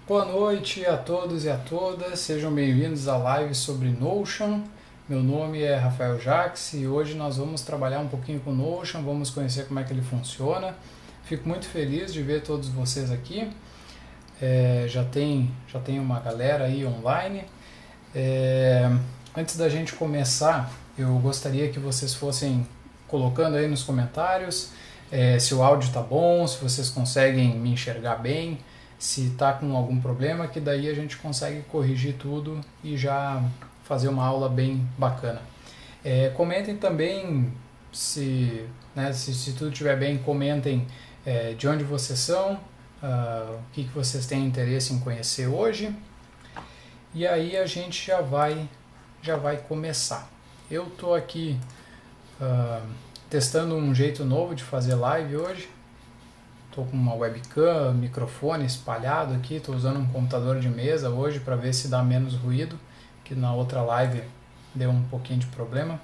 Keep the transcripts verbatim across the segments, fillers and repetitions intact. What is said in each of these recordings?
Boa noite a todos e a todas, sejam bem-vindos à live sobre Notion. Meu nome é Rafael Jacques e hoje nós vamos trabalhar um pouquinho com Notion, vamos conhecer como é que ele funciona. Fico muito feliz de ver todos vocês aqui, é, já, tem, já tem uma galera aí online. É, antes da gente começar, eu gostaria que vocês fossem colocando aí nos comentários é, se o áudio está bom, se vocês conseguem me enxergar bem, se está com algum problema, que daí a gente consegue corrigir tudo e já fazer uma aula bem bacana. É, comentem também, se, né, se, se tudo estiver bem, comentem é, de onde vocês são, uh, o que, que vocês têm interesse em conhecer hoje, e aí a gente já vai, já vai começar. Eu estou aqui uh, testando um jeito novo de fazer live hoje. Estou com uma webcam, microfone espalhado aqui, estou usando um computador de mesa hoje para ver se dá menos ruído, que na outra live deu um pouquinho de problema.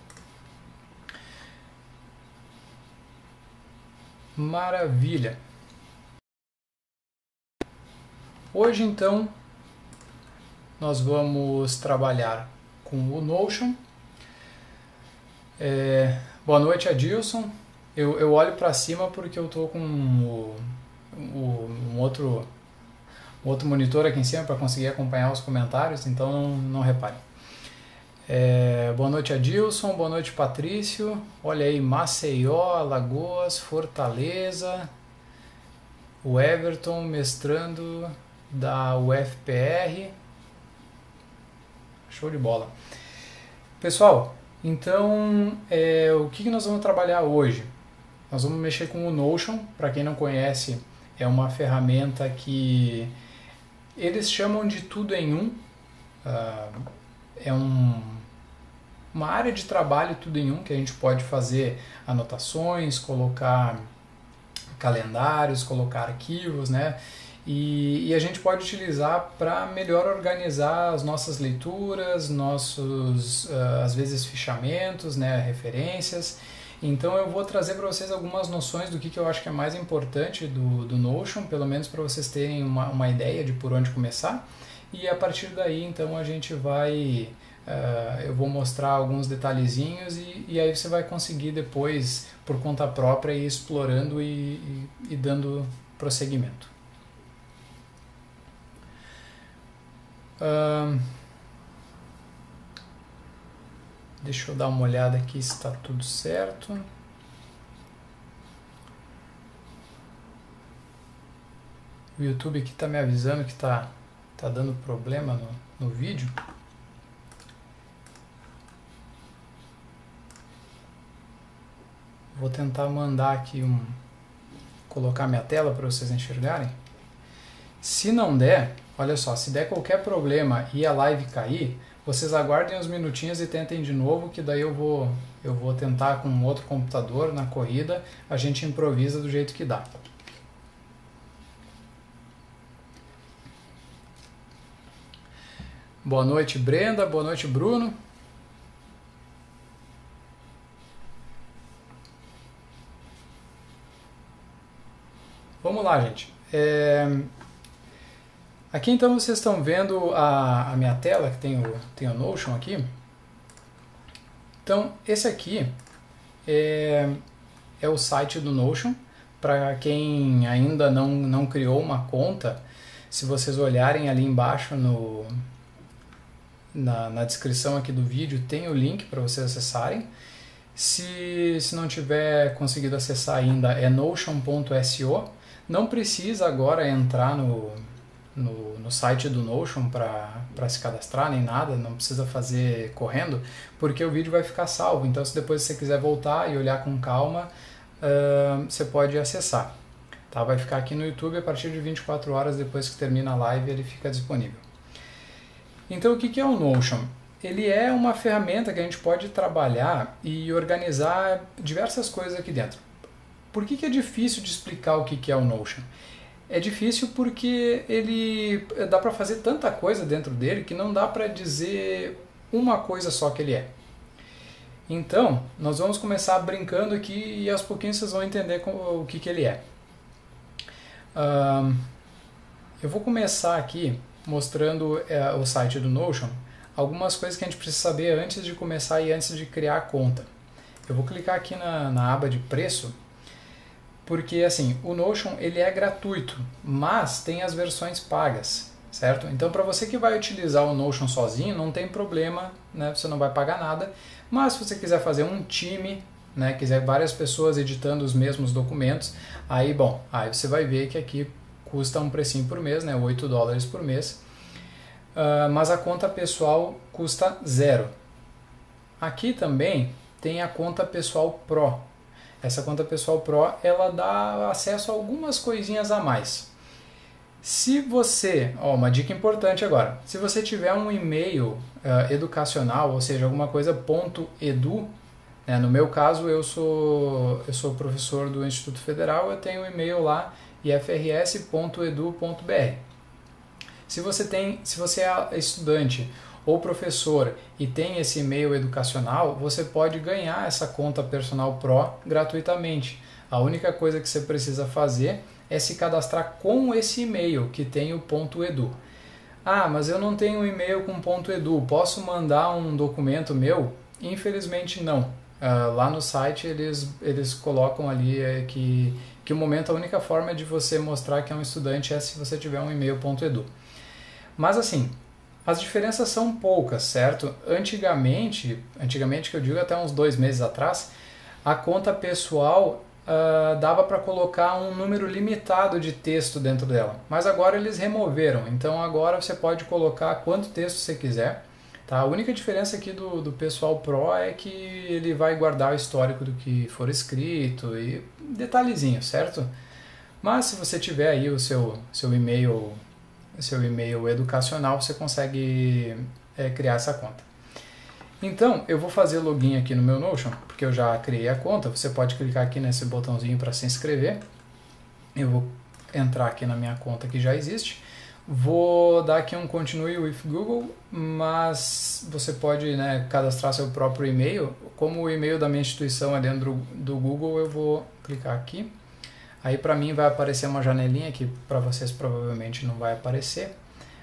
Maravilha! Hoje então nós vamos trabalhar com o Notion. É, boa noite, Adilson. Eu, eu olho para cima porque eu estou com o, o, um, outro, um outro monitor aqui em cima para conseguir acompanhar os comentários, então não, não repare. É, boa noite, Adilson. Boa noite, Patrício. Olha aí, Maceió, Alagoas, Fortaleza, o Everton mestrando da U F P R. Show de bola. Pessoal, então é, o que, que nós vamos trabalhar hoje? Nós vamos mexer com o Notion. Para quem não conhece, é uma ferramenta que eles chamam de tudo em um. Uh, é um, uma área de trabalho tudo em um, que a gente pode fazer anotações, colocar calendários, colocar arquivos, né? E, e a gente pode utilizar para melhor organizar as nossas leituras, nossos, uh, às vezes, fichamentos, né? Referências. Então eu vou trazer para vocês algumas noções do que, que eu acho que é mais importante do, do Notion, pelo menos para vocês terem uma, uma ideia de por onde começar. E a partir daí, então, a gente vai... Uh, eu vou mostrar alguns detalhezinhos e, e aí você vai conseguir depois, por conta própria, ir explorando e, e, e dando prosseguimento. Uh, Deixa eu dar uma olhada aqui se está tudo certo. O YouTube aqui está me avisando que está tá dando problema no, no vídeo. Vou tentar mandar aqui um... colocar minha tela para vocês enxergarem. Se não der, olha só, se der qualquer problema e a live cair, vocês aguardem uns minutinhos e tentem de novo, que daí eu vou, eu vou tentar com outro computador na corrida, a gente improvisa do jeito que dá. Boa noite, Brenda, boa noite, Bruno. Vamos lá, gente. É... Aqui então vocês estão vendo a, a minha tela, que tem o, tem o Notion aqui. Então esse aqui é, é o site do Notion. Para quem ainda não, não criou uma conta, se vocês olharem ali embaixo no, na, na descrição aqui do vídeo, tem o link para vocês acessarem. Se, se não tiver conseguido acessar ainda, é notion ponto S O. Não precisa agora entrar no... No, no site do Notion para se cadastrar nem nada, não precisa fazer correndo, porque o vídeo vai ficar salvo, então se depois você quiser voltar e olhar com calma, uh, você pode acessar. Tá? Vai ficar aqui no YouTube, a partir de vinte e quatro horas depois que termina a live ele fica disponível. Então o que, que é o Notion? Ele é uma ferramenta que a gente pode trabalhar e organizar diversas coisas aqui dentro. Por que, que é difícil de explicar o que, que é o Notion? É difícil porque ele dá para fazer tanta coisa dentro dele que não dá para dizer uma coisa só que ele é. Então, nós vamos começar brincando aqui e aos pouquinhos vocês vão entender o que, que ele é. Um, eu vou começar aqui mostrando é, o site do Notion, algumas coisas que a gente precisa saber antes de começar e antes de criar a conta. Eu vou clicar aqui na, na aba de preço, porque assim, o Notion ele é gratuito, mas tem as versões pagas, certo? Então para você que vai utilizar o Notion sozinho, não tem problema, né? Você não vai pagar nada, mas se você quiser fazer um time, né, quiser várias pessoas editando os mesmos documentos, aí bom, aí você vai ver que aqui custa um precinho por mês, né, oito dólares por mês, uh, mas a conta pessoal custa zero. Aqui também tem a conta pessoal Pro. Essa conta pessoal Pro, ela dá acesso a algumas coisinhas a mais. Se você, ó, uma dica importante agora, se você tiver um e-mail uh, educacional, ou seja, alguma coisa .edu, né, no meu caso eu sou, eu sou professor do Instituto Federal, eu tenho um e-mail lá, i f r s ponto edu ponto b r. Se você tem, se você é estudante ou professor e tem esse e-mail educacional, você pode ganhar essa conta personal Pro gratuitamente. A única coisa que você precisa fazer é se cadastrar com esse e-mail que tem o .edu. Ah, mas eu não tenho um e-mail com .edu, posso mandar um documento meu? Infelizmente não. Uh, lá no site eles, eles colocam ali é, que, que o momento a única forma de você mostrar que é um estudante é se você tiver um e-mail .edu. Mas assim, as diferenças são poucas, certo? Antigamente, antigamente que eu digo até uns dois meses atrás, a conta pessoal uh, dava para colocar um número limitado de texto dentro dela. Mas agora eles removeram, então agora você pode colocar quanto texto você quiser. Tá? A única diferença aqui do, do pessoal Pro é que ele vai guardar o histórico do que for escrito e detalhezinho, certo? Mas se você tiver aí o seu, seu e-mail seu e-mail educacional, você consegue é, criar essa conta. Então, eu vou fazer login aqui no meu Notion, porque eu já criei a conta. Você pode clicar aqui nesse botãozinho para se inscrever. Eu vou entrar aqui na minha conta que já existe. Vou dar aqui um Continue with Google, mas você pode, né, cadastrar seu próprio e-mail. Como o e-mail da minha instituição é dentro do Google, eu vou clicar aqui. Aí para mim vai aparecer uma janelinha que para vocês provavelmente não vai aparecer,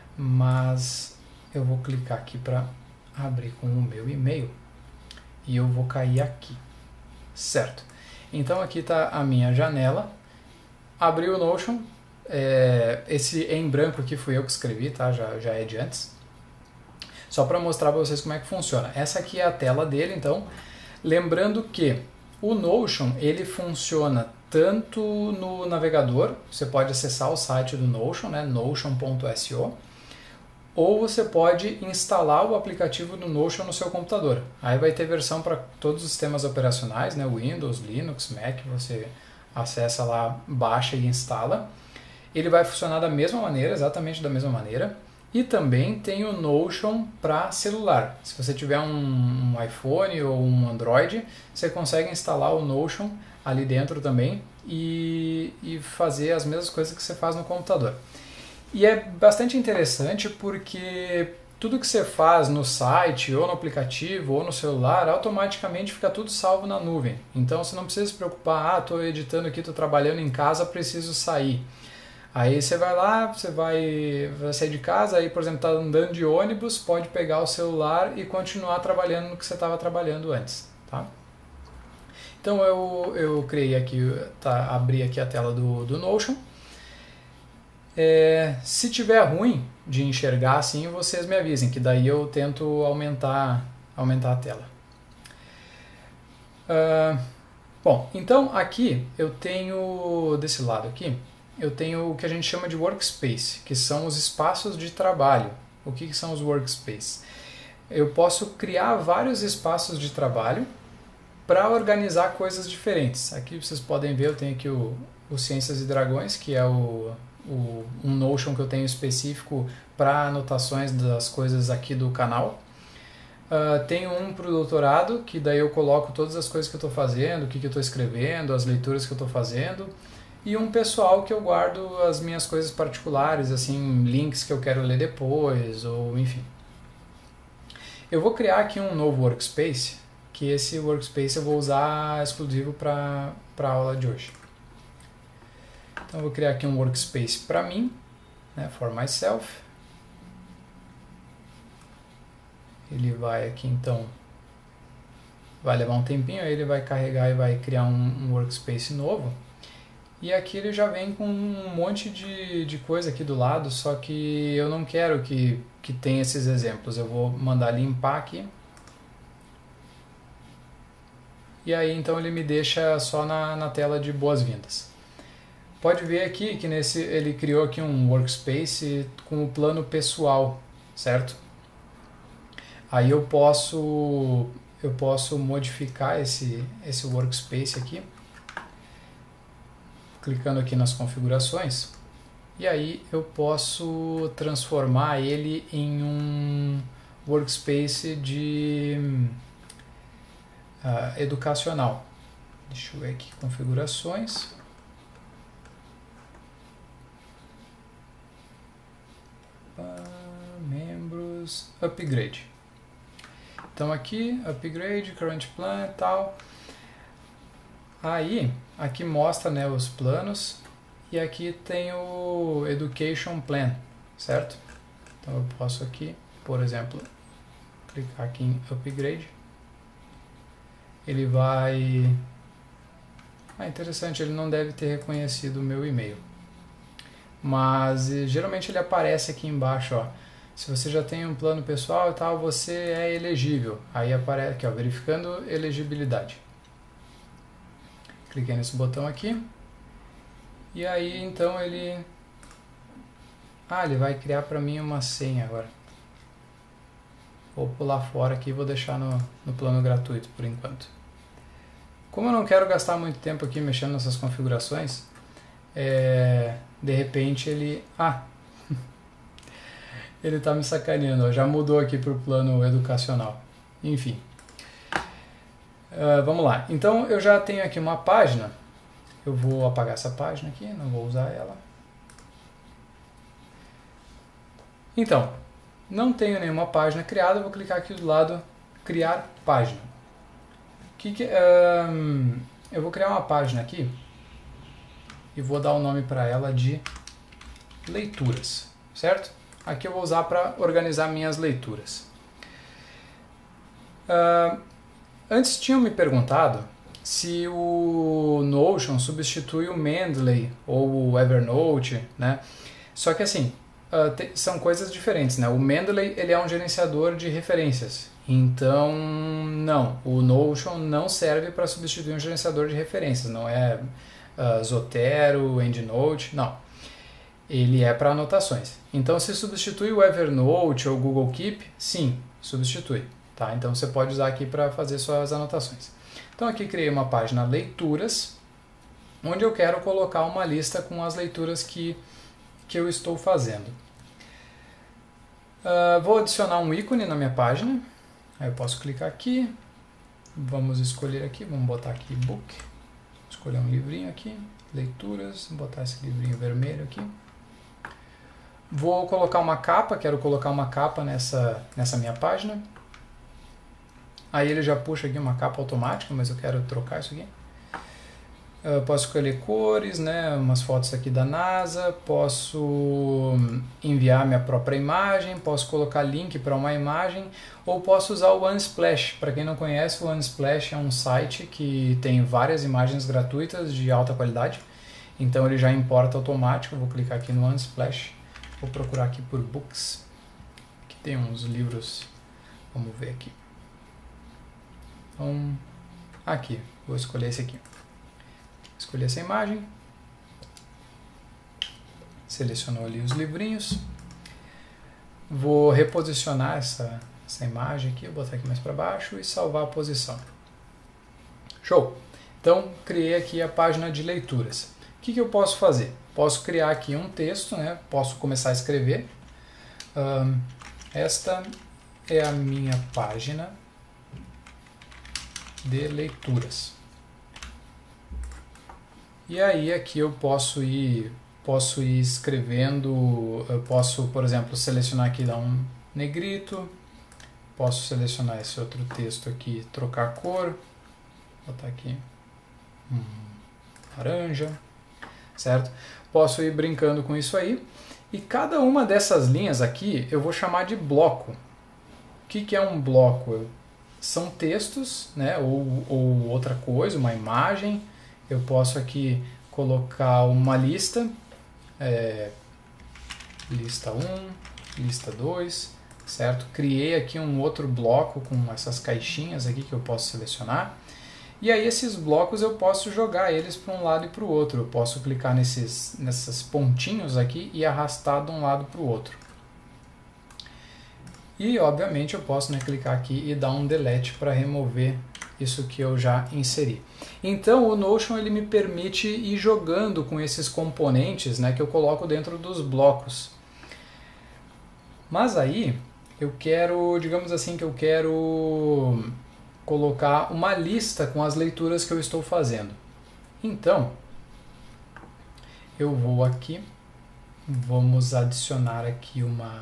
mas eu vou clicar aqui para abrir com o meu e-mail e eu vou cair aqui, certo? Então aqui está a minha janela, abri o Notion, é, esse em branco aqui fui eu que escrevi, tá? Já, já é de antes, só para mostrar para vocês como é que funciona. Essa aqui é a tela dele, então, lembrando que o Notion ele funciona tanto no navegador, você pode acessar o site do Notion, né, notion ponto s o, ou você pode instalar o aplicativo do Notion no seu computador. Aí vai ter versão para todos os sistemas operacionais, né, Windows, Linux, Mac, você acessa lá, baixa e instala. Ele vai funcionar da mesma maneira, exatamente da mesma maneira. E também tem o Notion para celular. Se você tiver um, um iPhone ou um Android, você consegue instalar o Notion ali dentro também e, e fazer as mesmas coisas que você faz no computador. E é bastante interessante porque tudo que você faz no site, ou no aplicativo, ou no celular, automaticamente fica tudo salvo na nuvem. Então você não precisa se preocupar, ah, estou editando aqui, estou trabalhando em casa, preciso sair. Aí você vai lá, você vai, vai sair de casa, aí por exemplo está andando de ônibus, pode pegar o celular e continuar trabalhando no que você estava trabalhando antes, tá? Então eu, eu criei aqui, tá, abri aqui a tela do, do Notion. É, se tiver ruim de enxergar assim, vocês me avisem, que daí eu tento aumentar, aumentar a tela. Uh, bom, então aqui eu tenho, desse lado aqui, eu tenho o que a gente chama de workspace, que são os espaços de trabalho. O que, que são os workspaces? Eu posso criar vários espaços de trabalho para organizar coisas diferentes. Aqui vocês podem ver, eu tenho aqui o, o Ciências e Dragões, que é o, o, um Notion que eu tenho específico para anotações das coisas aqui do canal. Uh, tenho um para o doutorado, que daí eu coloco todas as coisas que eu estou fazendo, o que, que eu estou escrevendo, as leituras que eu estou fazendo. E um pessoal que eu guardo as minhas coisas particulares, assim, links que eu quero ler depois, ou enfim. Eu vou criar aqui um novo workspace, que esse workspace eu vou usar exclusivo para a aula de hoje. Então eu vou criar aqui um workspace para mim, né, for myself. Ele vai aqui então, vai levar um tempinho, aí ele vai carregar e vai criar um, um workspace novo. E aqui ele já vem com um monte de, de coisa aqui do lado, só que eu não quero que, que tenha esses exemplos. Eu vou mandar limpar aqui. E aí então ele me deixa só na, na tela de boas-vindas. Pode ver aqui que nesse, ele criou aqui um workspace com o plano pessoal, certo? Aí eu posso, eu posso modificar esse, esse workspace aqui, clicando aqui nas configurações, e aí eu posso transformar ele em um workspace de uh, educacional. Deixa eu ver aqui, configurações. Uh, membros, upgrade. Então aqui, upgrade, current plan e tal. Aí, aqui mostra, né, os planos, e aqui tem o Education Plan, certo? Então eu posso aqui, por exemplo, clicar aqui em Upgrade. Ele vai... Ah, interessante, ele não deve ter reconhecido o meu e-mail. Mas geralmente ele aparece aqui embaixo, ó. Se você já tem um plano pessoal e tal, você é elegível. Aí aparece aqui, ó, verificando elegibilidade. Cliquei nesse botão aqui. E aí, então, ele... Ah, ele vai criar para mim uma senha agora. Vou pular fora aqui e vou deixar no, no plano gratuito por enquanto. Como eu não quero gastar muito tempo aqui mexendo nessas configurações, é, de repente ele... Ah! Ele está me sacaneando, ó, já mudou aqui para o plano educacional. Enfim. Uh, vamos lá. Então eu já tenho aqui uma página. Eu vou apagar essa página aqui, não vou usar ela. Então, não tenho nenhuma página criada, eu vou clicar aqui do lado criar página. Que que, um, eu vou criar uma página aqui e vou dar o nome para ela de leituras, certo? Aqui eu vou usar para organizar minhas leituras. Uh, antes tinham me perguntado se o Notion substitui o Mendeley ou o Evernote, né? Só que assim, uh, te, são coisas diferentes, né? O Mendeley, ele é um gerenciador de referências, então não, o Notion não serve para substituir um gerenciador de referências, não é uh, Zotero, EndNote, não. Ele é para anotações. Então, se substitui o Evernote ou o Google Keep, sim, substitui. Tá? Então, você pode usar aqui para fazer suas anotações. Então, aqui criei uma página Leituras, onde eu quero colocar uma lista com as leituras que, que eu estou fazendo. Uh, vou adicionar um ícone na minha página. Aí eu posso clicar aqui. Vamos escolher aqui, vamos botar aqui Book. Escolher um livrinho aqui, Leituras, vou botar esse livrinho vermelho aqui. Vou colocar uma capa, quero colocar uma capa nessa, nessa minha página. Aí ele já puxa aqui uma capa automática, mas eu quero trocar isso aqui. Eu posso escolher cores, né, umas fotos aqui da NASA, posso enviar minha própria imagem, posso colocar link para uma imagem, ou posso usar o Unsplash. Para quem não conhece, o Unsplash é um site que tem várias imagens gratuitas de alta qualidade, então ele já importa automático. Vou clicar aqui no Unsplash, vou procurar aqui por Books, que tem uns livros, vamos ver aqui. Então, aqui, vou escolher esse aqui. Escolhi essa imagem, selecionou ali os livrinhos, vou reposicionar essa, essa imagem aqui, vou botar aqui mais para baixo e salvar a posição. Show! Então, criei aqui a página de leituras. O que, que eu posso fazer? Posso criar aqui um texto, né? Posso começar a escrever. Um, esta é a minha página de leituras. E aí aqui eu posso ir, posso ir escrevendo, eu posso, por exemplo, selecionar aqui, dar um negrito, posso selecionar esse outro texto aqui, trocar a cor, botar aqui um laranja, certo? Posso ir brincando com isso aí, E cada uma dessas linhas aqui eu vou chamar de bloco. O que, que é um bloco? São textos, né, ou, ou outra coisa, uma imagem. Eu posso aqui colocar uma lista, é, lista um, lista dois, certo? Criei aqui um outro bloco com essas caixinhas aqui que eu posso selecionar. E aí esses blocos eu posso jogar eles para um lado e para o outro. Eu posso clicar nesses, nesses pontinhos aqui e arrastar de um lado para o outro. E obviamente eu posso, né, clicar aqui e dar um delete para remover isso que eu já inseri. Então o Notion ele me permite ir jogando com esses componentes, né, que eu coloco dentro dos blocos. Mas aí eu quero, digamos assim, que eu quero colocar uma lista com as leituras que eu estou fazendo. Então, eu vou aqui, vamos adicionar aqui uma...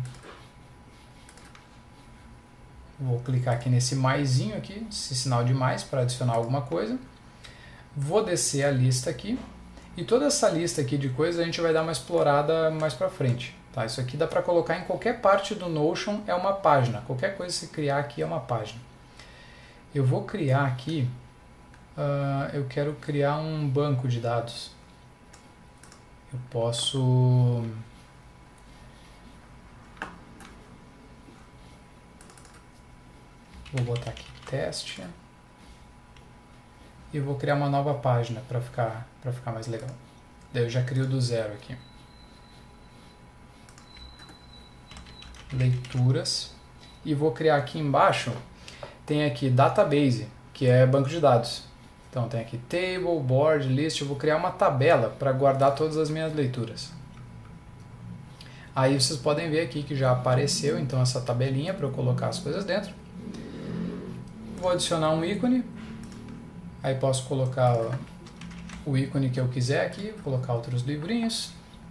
Vou clicar aqui nesse maisinho aqui, esse sinal de mais para adicionar alguma coisa. Vou descer a lista aqui. E toda essa lista aqui de coisas a gente vai dar uma explorada mais para frente. Tá? Isso aqui dá para colocar em qualquer parte do Notion, é uma página. Qualquer coisa que você criar aqui é uma página. Eu vou criar aqui, uh, eu quero criar um banco de dados. Eu posso... Vou botar aqui teste. E vou criar uma nova página para ficar, para ficar mais legal. Daí eu já crio do zero aqui. Leituras. E vou criar aqui embaixo... Tem aqui database, que é banco de dados. Então tem aqui table, board, list. Eu vou criar uma tabela para guardar todas as minhas leituras. Aí vocês podem ver aqui que já apareceu então essa tabelinha para eu colocar as coisas dentro. Vou adicionar um ícone. Aí posso colocar o ícone que eu quiser aqui, vou colocar outros livrinhos.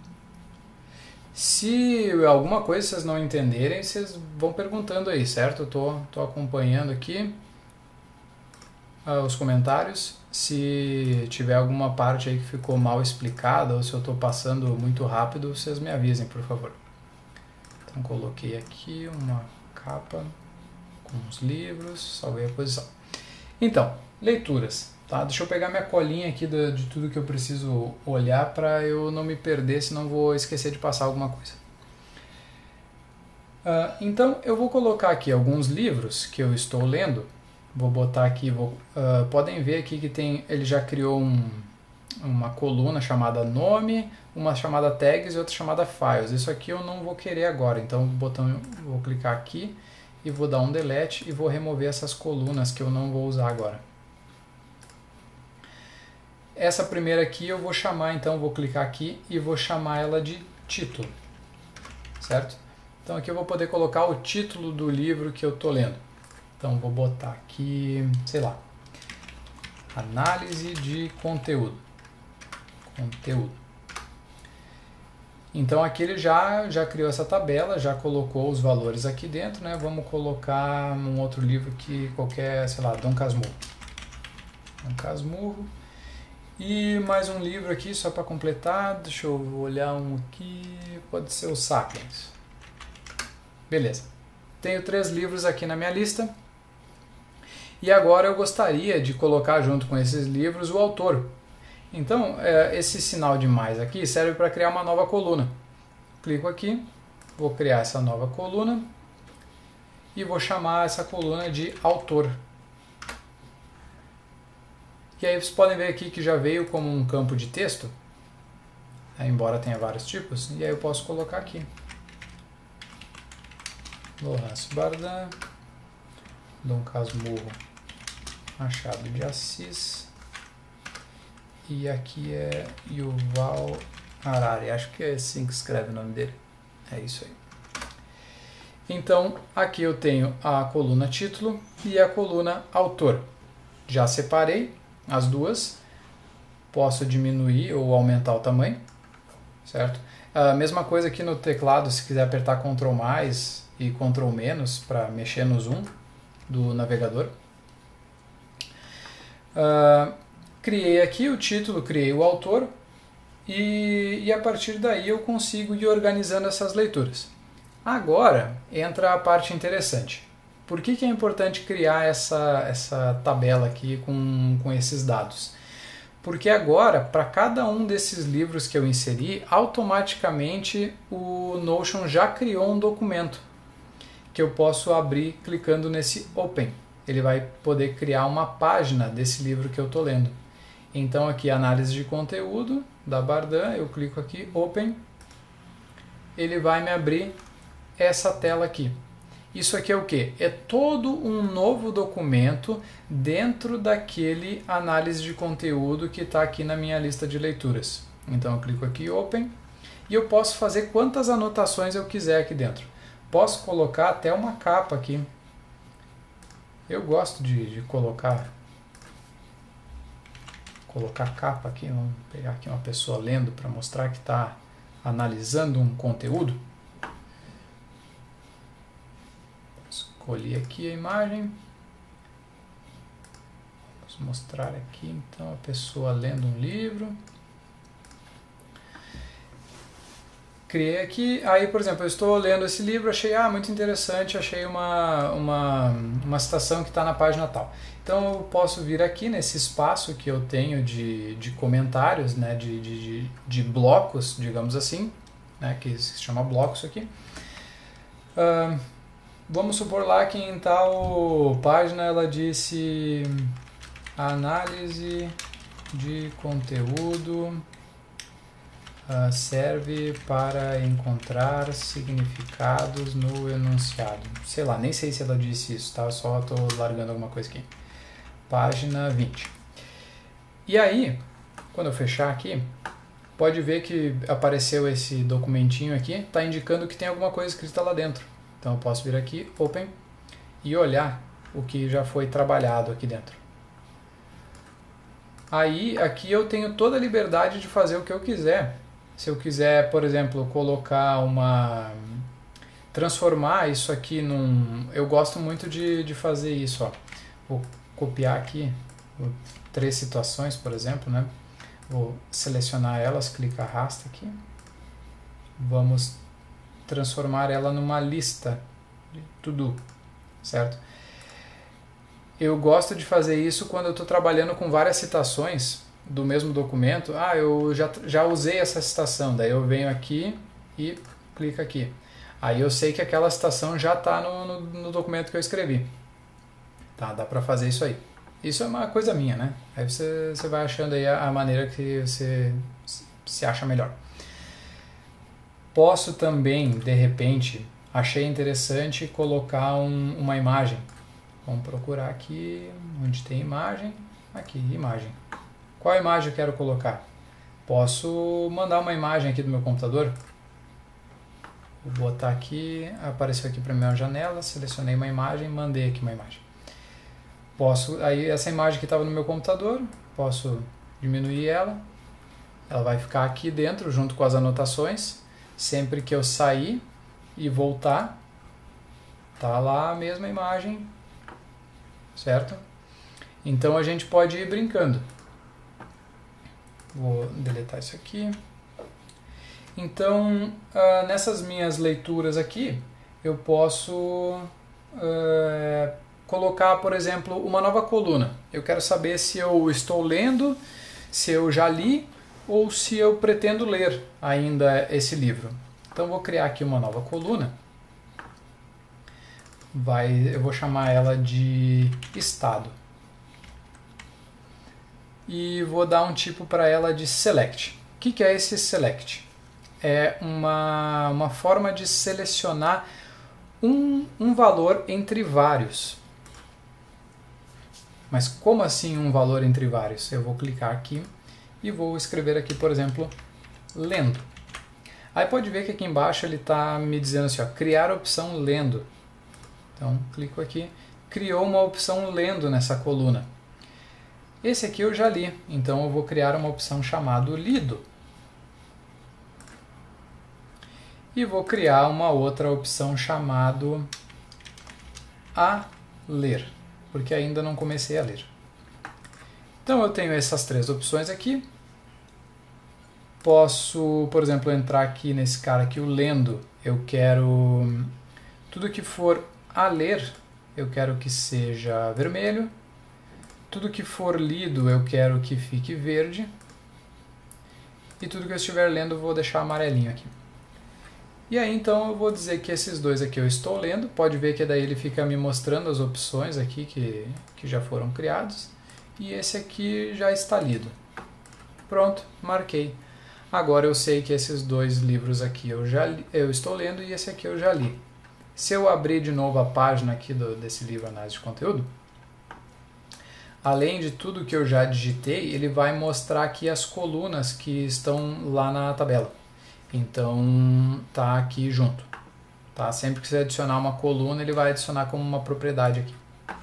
Se alguma coisa vocês não entenderem, vocês vão perguntando aí, certo? Eu tô, tô acompanhando aqui uh, os comentários. Se tiver alguma parte aí que ficou mal explicada ou se eu estou passando muito rápido, vocês me avisem, por favor. Então coloquei aqui uma capa com os livros, salvei a posição. Então, leituras. Tá, deixa eu pegar minha colinha aqui de, de tudo que eu preciso olhar para eu não me perder, senão vou esquecer de passar alguma coisa. Uh, então eu vou colocar aqui alguns livros que eu estou lendo. Vou botar aqui, vou, uh, podem ver aqui que tem, ele já criou um, uma coluna chamada nome, uma chamada tags e outra chamada files. Isso aqui eu não vou querer agora, então botão, vou clicar aqui e vou dar um delete e vou remover essas colunas que eu não vou usar agora. Essa primeira aqui eu vou chamar, então vou clicar aqui e vou chamar ela de título, certo? Então aqui eu vou poder colocar o título do livro que eu estou lendo. Então vou botar aqui, sei lá, análise de conteúdo. Conteúdo. Então aqui ele já, já criou essa tabela, já colocou os valores aqui dentro, né? Vamos colocar um outro livro que qualquer, sei lá, Dom Casmurro. Dom Casmurro. E mais um livro aqui, só para completar, deixa eu olhar um aqui, pode ser o Sapiens. Beleza. Tenho três livros aqui na minha lista. E agora eu gostaria de colocar junto com esses livros o autor. Então, esse sinal de mais aqui serve para criar uma nova coluna. Clico aqui, vou criar essa nova coluna e vou chamar essa coluna de autor. E aí vocês podem ver aqui que já veio como um campo de texto, né, embora tenha vários tipos, e aí eu posso colocar aqui. Lourenço Bardin, Dom Casmurro, Machado de Assis, e aqui é Yuval Harari, acho que é assim que escreve o nome dele, é isso aí. Então aqui eu tenho a coluna título e a coluna autor, já separei as duas, posso diminuir ou aumentar o tamanho, certo? A mesma coisa aqui no teclado, se quiser apertar control mais e control menos para mexer no zoom do navegador. Uh, criei aqui o título, criei o autor e, e a partir daí eu consigo ir organizando essas leituras. Agora entra a parte interessante. Por que, que é importante criar essa, essa tabela aqui com, com esses dados? Porque agora, para cada um desses livros que eu inseri, automaticamente o Notion já criou um documento que eu posso abrir clicando nesse Open. Ele vai poder criar uma página desse livro que eu estou lendo. Então aqui, análise de conteúdo da Bardan, eu clico aqui, Open, ele vai me abrir essa tela aqui. Isso aqui é o quê? É todo um novo documento dentro daquele análise de conteúdo que está aqui na minha lista de leituras. Então eu clico aqui, Open, e eu posso fazer quantas anotações eu quiser aqui dentro. Posso colocar até uma capa aqui. Eu gosto de, de colocar, colocar capa aqui. Vamos pegar aqui uma pessoa lendo para mostrar que está analisando um conteúdo. Escolhi aqui a imagem. Vamos mostrar aqui então a pessoa lendo um livro. Criei aqui, aí por exemplo, eu estou lendo esse livro, achei ah, muito interessante, achei uma, uma, uma citação que está na página tal. Então eu posso vir aqui nesse espaço que eu tenho de, de comentários, né, de, de, de blocos, digamos assim, né, que se chama blocos aqui. Uh, vamos supor lá que em tal página ela disse análise de conteúdo Uh, serve para encontrar significados no enunciado. Sei lá, nem sei se ela disse isso, tá? Só estou largando alguma coisa aqui. Página vinte. E aí, quando eu fechar aqui, pode ver que apareceu esse documentinho aqui, está indicando que tem alguma coisa escrita lá dentro. Então eu posso vir aqui, Open, e olhar o que já foi trabalhado aqui dentro. Aí, aqui eu tenho toda a liberdade de fazer o que eu quiser. Se eu quiser, por exemplo, colocar uma... transformar isso aqui num... Eu gosto muito de, de fazer isso, ó. Vou copiar aqui três situações, por exemplo, né? Vou selecionar elas, clicar arrasta aqui. Vamos transformar ela numa lista de to-do, certo? Eu gosto de fazer isso quando eu estou trabalhando com várias citações do mesmo documento. Ah, eu já, já usei essa citação, daí eu venho aqui e clico aqui. Aí eu sei que aquela citação já está no, no, no documento que eu escrevi. Tá, dá para fazer isso aí. Isso é uma coisa minha, né? Aí você, você vai achando aí a, a maneira que você se acha melhor. Posso também, de repente, achei interessante colocar um, uma imagem. Vamos procurar aqui, onde tem imagem, aqui, imagem. Qual imagem eu quero colocar? Posso mandar uma imagem aqui do meu computador. Vou botar aqui, apareceu aqui para mim uma janela, selecionei uma imagem, mandei aqui uma imagem. Posso, aí essa imagem que estava no meu computador, posso diminuir ela. Ela vai ficar aqui dentro, junto com as anotações. Sempre que eu sair e voltar, tá lá a mesma imagem. Certo? Então a gente pode ir brincando. Vou deletar isso aqui. Então, uh, nessas minhas leituras aqui, eu posso uh, colocar, por exemplo, uma nova coluna. Eu quero saber se eu estou lendo, se eu já li ou se eu pretendo ler ainda esse livro. Então vou criar aqui uma nova coluna. Vai, eu vou chamar ela de estado. E vou dar um tipo para ela de select. O que, que é esse select? É uma, uma forma de selecionar um, um valor entre vários. Mas como assim um valor entre vários? Eu vou clicar aqui e vou escrever aqui, por exemplo, lendo. Aí pode ver que aqui embaixo ele está me dizendo assim, ó, criar opção lendo. Então, clico aqui, criou uma opção lendo nessa coluna. Esse aqui eu já li, então eu vou criar uma opção chamada lido. E vou criar uma outra opção chamada a ler, porque ainda não comecei a ler. Então eu tenho essas três opções aqui. posso, por exemplo, entrar aqui nesse cara aqui, o lendo. Eu quero tudo que for a ler, eu quero que seja vermelho. Tudo que for lido, eu quero que fique verde. E tudo que eu estiver lendo, eu vou deixar amarelinho aqui. E aí, então, eu vou dizer que esses dois aqui eu estou lendo. Pode ver que daí ele fica me mostrando as opções aqui que, que já foram criados. E esse aqui já está lido. Pronto, marquei. Agora eu sei que esses dois livros aqui eu já li, eu estou lendo e esse aqui eu já li. Se eu abrir de novo a página aqui do, desse livro Análise de Conteúdo, além de tudo que eu já digitei, ele vai mostrar aqui as colunas que estão lá na tabela. Então, tá aqui junto. Tá? Sempre que você adicionar uma coluna, ele vai adicionar como uma propriedade aqui.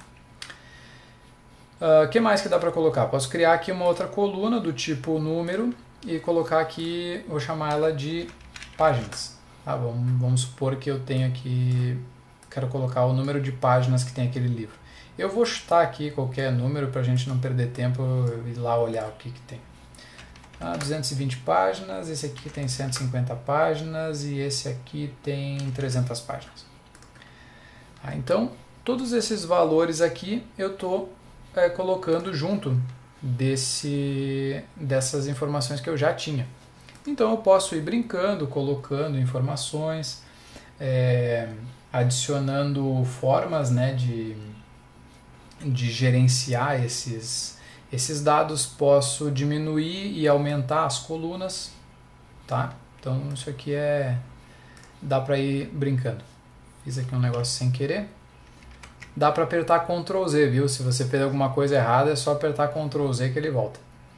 O uh, que mais que dá para colocar? Posso criar aqui uma outra coluna do tipo número e colocar aqui, vou chamar ela de páginas. Tá? Vamos, vamos supor que eu tenho aqui, quero colocar o número de páginas que tem aquele livro. Eu vou chutar aqui qualquer número para a gente não perder tempo e ir lá olhar o que, que tem. Ah, duzentas e vinte páginas, esse aqui tem cento e cinquenta páginas e esse aqui tem trezentas páginas. Ah, então, todos esses valores aqui eu estou é, colocando junto desse, dessas informações que eu já tinha. Então eu posso ir brincando, colocando informações, é, adicionando formas, né, de, de gerenciar esses, esses dados. Posso diminuir e aumentar as colunas, tá? Então isso aqui é, dá para ir brincando. Fiz aqui um negócio sem querer. Dá para apertar control Z, viu? Se você fez alguma coisa errada, é só apertar control Z que ele volta.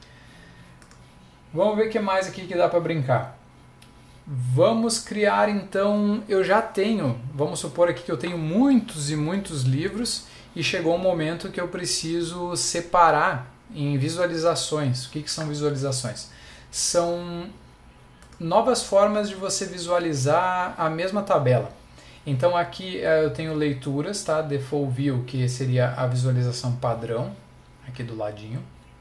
Vamos ver o que mais aqui que dá para brincar. Vamos criar então, eu já tenho, vamos supor aqui que eu tenho muitos e muitos livros e chegou um momento que eu preciso separar em visualizações. O que, que são visualizações? São novas formas de você visualizar a mesma tabela. Então aqui eu tenho leituras, tá? Default View, que seria a visualização padrão, aqui do ladinho.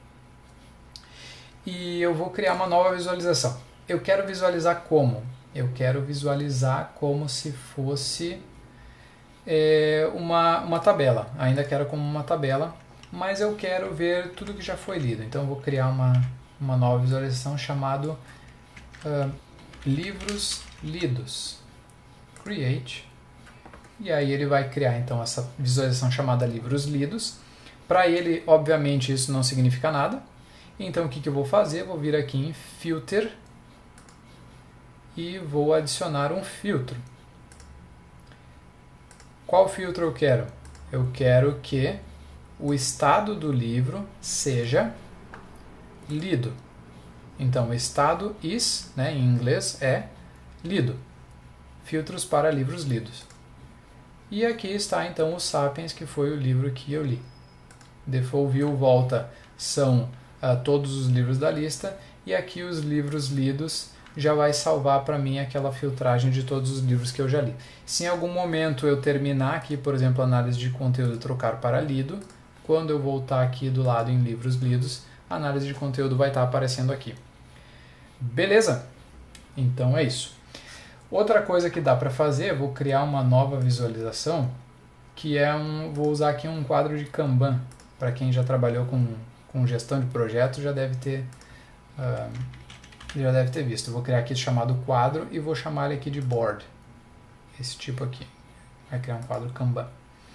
E eu vou criar uma nova visualização. Eu quero visualizar como? Eu quero visualizar como se fosse é, uma, uma tabela. Ainda quero como uma tabela, mas eu quero ver tudo que já foi lido. Então eu vou criar uma, uma nova visualização chamada uh, Livros Lidos. Create. E aí ele vai criar então essa visualização chamada Livros Lidos. Para ele, obviamente, isso não significa nada. Então o que, que eu vou fazer? Eu vou vir aqui em Filter e vou adicionar um filtro. Qual filtro eu quero? Eu quero que o estado do livro seja lido. Então o estado is, né, em inglês, é lido. Filtros para livros lidos. E aqui está então o Sapiens, que foi o livro que eu li. Default View volta são uh, todos os livros da lista, e aqui os livros lidos já vai salvar para mim aquela filtragem de todos os livros que eu já li. Se em algum momento eu terminar aqui, por exemplo, a análise de conteúdo e trocar para lido, quando eu voltar aqui do lado em livros lidos, a análise de conteúdo vai estar aparecendo aqui. Beleza? Então é isso. Outra coisa que dá para fazer, eu vou criar uma nova visualização, que é um, vou usar aqui um quadro de Kanban. Para quem já trabalhou com, com gestão de projetos, já deve ter uh, já deve ter visto. Eu vou criar aqui chamado quadro e vou chamar ele aqui de board. Esse tipo aqui. Vai criar um quadro Kanban.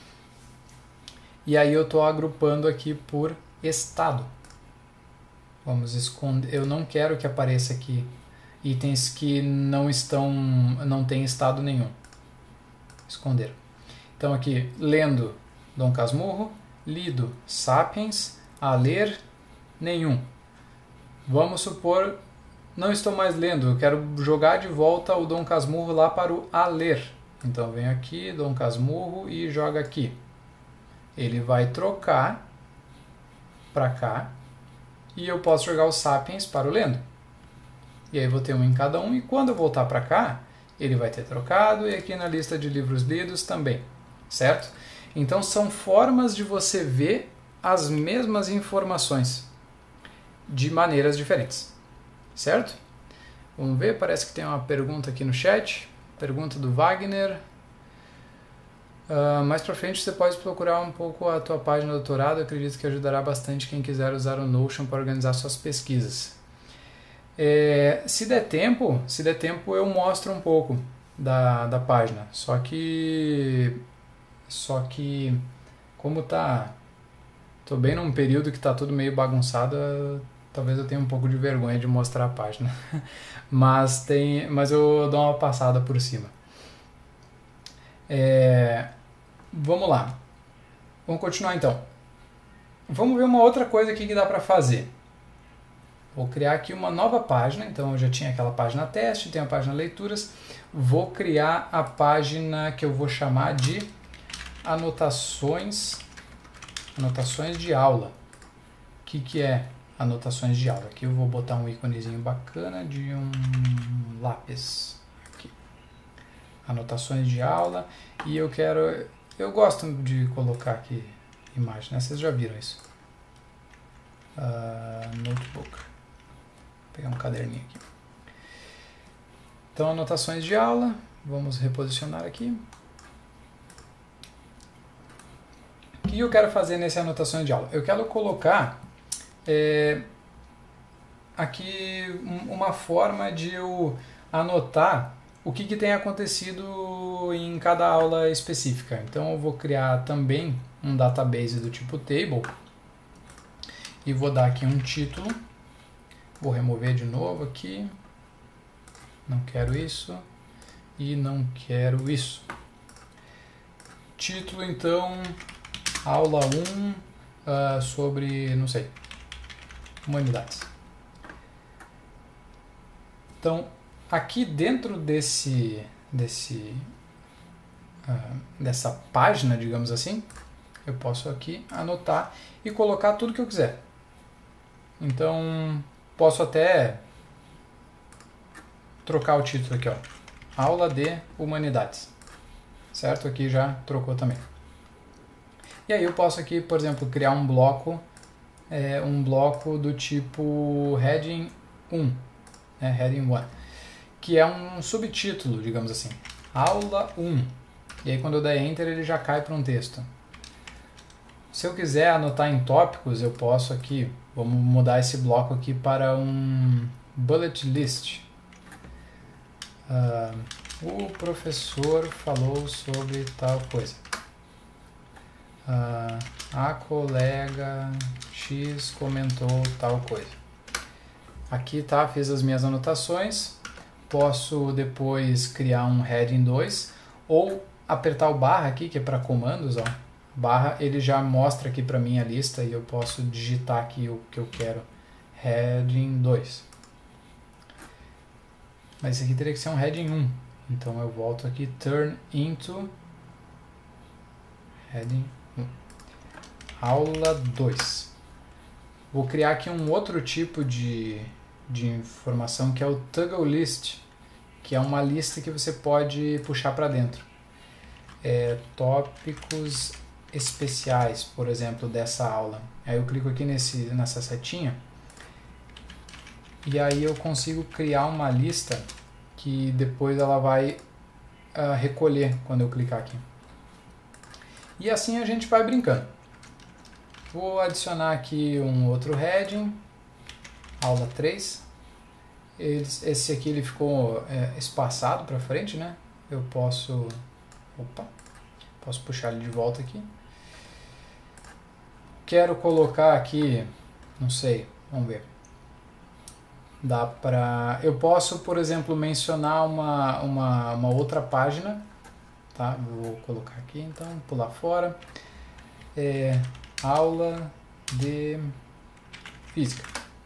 E aí eu estou agrupando aqui por estado. Vamos esconder. Eu não quero que apareça aqui itens que não estão, não tem estado nenhum. Esconder. Então aqui, lendo Dom Casmurro, lido Sapiens, a ler nenhum. Vamos supor, não estou mais lendo, eu quero jogar de volta o Dom Casmurro lá para o a ler. Então venho aqui, Dom Casmurro e joga aqui. Ele vai trocar para cá e eu posso jogar o Sapiens para o lendo. E aí vou ter um em cada um, e quando eu voltar para cá, ele vai ter trocado, e aqui na lista de livros lidos também, certo? Então são formas de você ver as mesmas informações de maneiras diferentes, certo? Vamos ver, parece que tem uma pergunta aqui no chat. Pergunta do Wagner. Uh, mais pra frente você pode procurar um pouco a tua página de doutorado. Eu acredito que ajudará bastante quem quiser usar o Notion para organizar suas pesquisas. É, se der tempo, se der tempo eu mostro um pouco da, da página. Só que, só que como tá, tô bem num período que tá tudo meio bagunçado, talvez eu tenha um pouco de vergonha de mostrar a página. mas tem, mas eu dou uma passada por cima. É, vamos lá. Vamos continuar então. Vamos ver uma outra coisa aqui que dá para fazer. Vou criar aqui uma nova página, então eu já tinha aquela página teste, tem a página leituras. Vou criar a página que eu vou chamar de anotações, anotações de aula. O que, que é anotações de aula? Aqui eu vou botar um íconezinho bacana de um lápis. Aqui. Anotações de aula. E eu quero, eu gosto de colocar aqui imagem, né? Vocês já viram isso. Uh, notebook. Vou pegar um caderninho aqui. Então, anotações de aula. Vamos reposicionar aqui. O que eu quero fazer nessa anotação de aula? Eu quero colocar é, aqui uma forma de eu anotar o que, que tem acontecido em cada aula específica. Então, eu vou criar também um database do tipo table e vou dar aqui um título. Vou remover de novo aqui. Não quero isso. E não quero isso. Título, então, aula um uh, sobre, não sei, humanidades. Então, aqui dentro desse, desse, uh, dessa página, digamos assim, eu posso aqui anotar e colocar tudo que eu quiser. Então, posso até trocar o título aqui, ó, aula de humanidades, certo? Aqui já trocou também. E aí eu posso aqui, por exemplo, criar um bloco, é, um bloco do tipo heading um, né, heading um, que é um subtítulo, digamos assim, aula um. E aí quando eu der enter ele já cai para um texto. Se eu quiser anotar em tópicos, eu posso aqui, vamos mudar esse bloco aqui para um bullet list. Uh, o professor falou sobre tal coisa. Uh, a colega X comentou tal coisa. Aqui tá, fiz as minhas anotações. Posso depois criar um heading dois ou apertar o barra aqui, que é para comandos, ó. Barra, ele já mostra aqui para mim a lista e eu posso digitar aqui o que eu quero. Heading dois. Mas esse aqui teria que ser um heading um. Então eu volto aqui, turn into heading um. Aula dois. Vou criar aqui um outro tipo de, de informação que é o toggle list, que é uma lista que você pode puxar para dentro. É, tópicos especiais, por exemplo, dessa aula. Aí eu clico aqui nesse, nessa setinha e aí eu consigo criar uma lista que depois ela vai uh, recolher quando eu clicar aqui. E assim a gente vai brincando. Vou adicionar aqui um outro heading, aula três. Esse aqui ele ficou é, espaçado para frente, né? Eu posso, opa, posso puxar ele de volta aqui. Quero colocar aqui, não sei, vamos ver. Dá pra, eu posso, por exemplo, mencionar uma, uma, uma outra página, tá? Vou colocar aqui, então, pular fora. É, aula de física.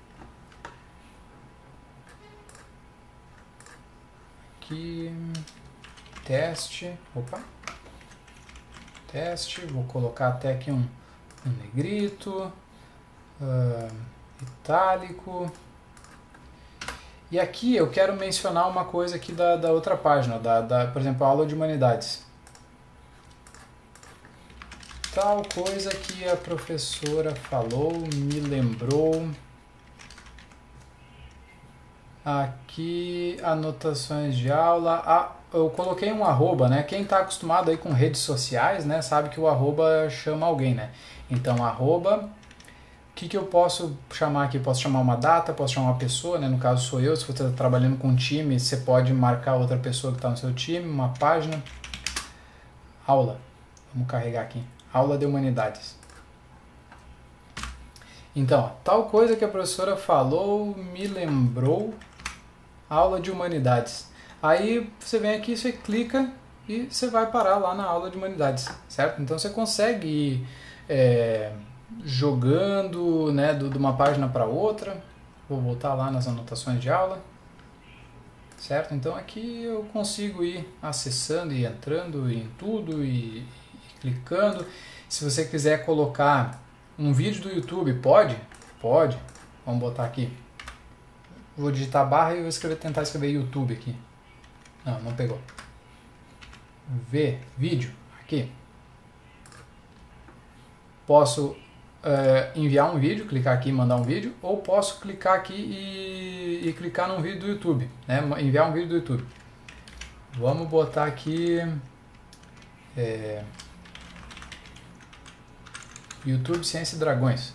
Aqui, teste, opa, teste, vou colocar até aqui um, um negrito, uh, itálico. E aqui eu quero mencionar uma coisa aqui da, da outra página, da, da, por exemplo, a aula de humanidades. Tal coisa que a professora falou, me lembrou Aqui, anotações de aula. Ah, eu coloquei um arroba, né? Quem está acostumado aí com redes sociais, né, sabe que o arroba chama alguém, né? Então, arroba. O que, que eu posso chamar aqui? Posso chamar uma data, posso chamar uma pessoa, né? No caso sou eu. Se você está trabalhando com um time, você pode marcar outra pessoa que está no seu time, uma página. Aula. Vamos carregar aqui. Aula de Humanidades. Então, ó, tal coisa que a professora falou me lembrou aula de Humanidades. Aí você vem aqui, você clica e você vai parar lá na aula de Humanidades, certo? Então você consegue ir é, jogando, né, de uma página para outra. Vou voltar lá nas anotações de aula, certo? Então aqui eu consigo ir acessando e entrando em tudo e, e clicando. Se você quiser colocar um vídeo do YouTube, pode? Pode. Vamos botar aqui. Vou digitar barra e vou escrever, tentar escrever YouTube aqui. Não, não pegou. Ver, vídeo, aqui. Posso é, enviar um vídeo, clicar aqui e mandar um vídeo, ou posso clicar aqui e, e clicar num vídeo do YouTube, né? Enviar um vídeo do YouTube. Vamos botar aqui... É, YouTube Ciência e Dragões.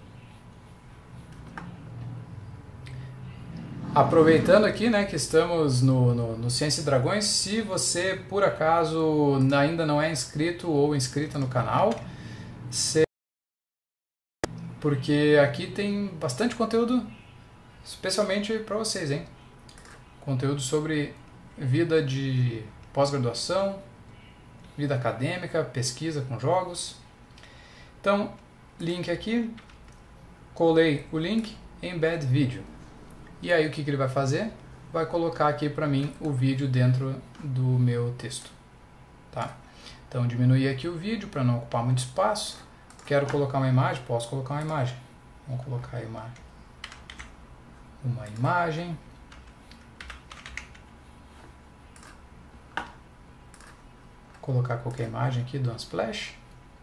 Aproveitando aqui, né, que estamos no, no, no Ciência e Dragões, se você por acaso ainda não é inscrito ou inscrita no canal, se... porque aqui tem bastante conteúdo, especialmente para vocês, hein? Conteúdo sobre vida de pós-graduação, vida acadêmica, pesquisa com jogos. Então, link aqui, colei o link, embed vídeo. E aí o que, que ele vai fazer? Vai colocar aqui para mim o vídeo dentro do meu texto. Tá? Então, diminuir aqui o vídeo para não ocupar muito espaço. Quero colocar uma imagem? Posso colocar uma imagem. Vamos colocar aí uma, uma imagem. Colocar qualquer imagem aqui do Unsplash.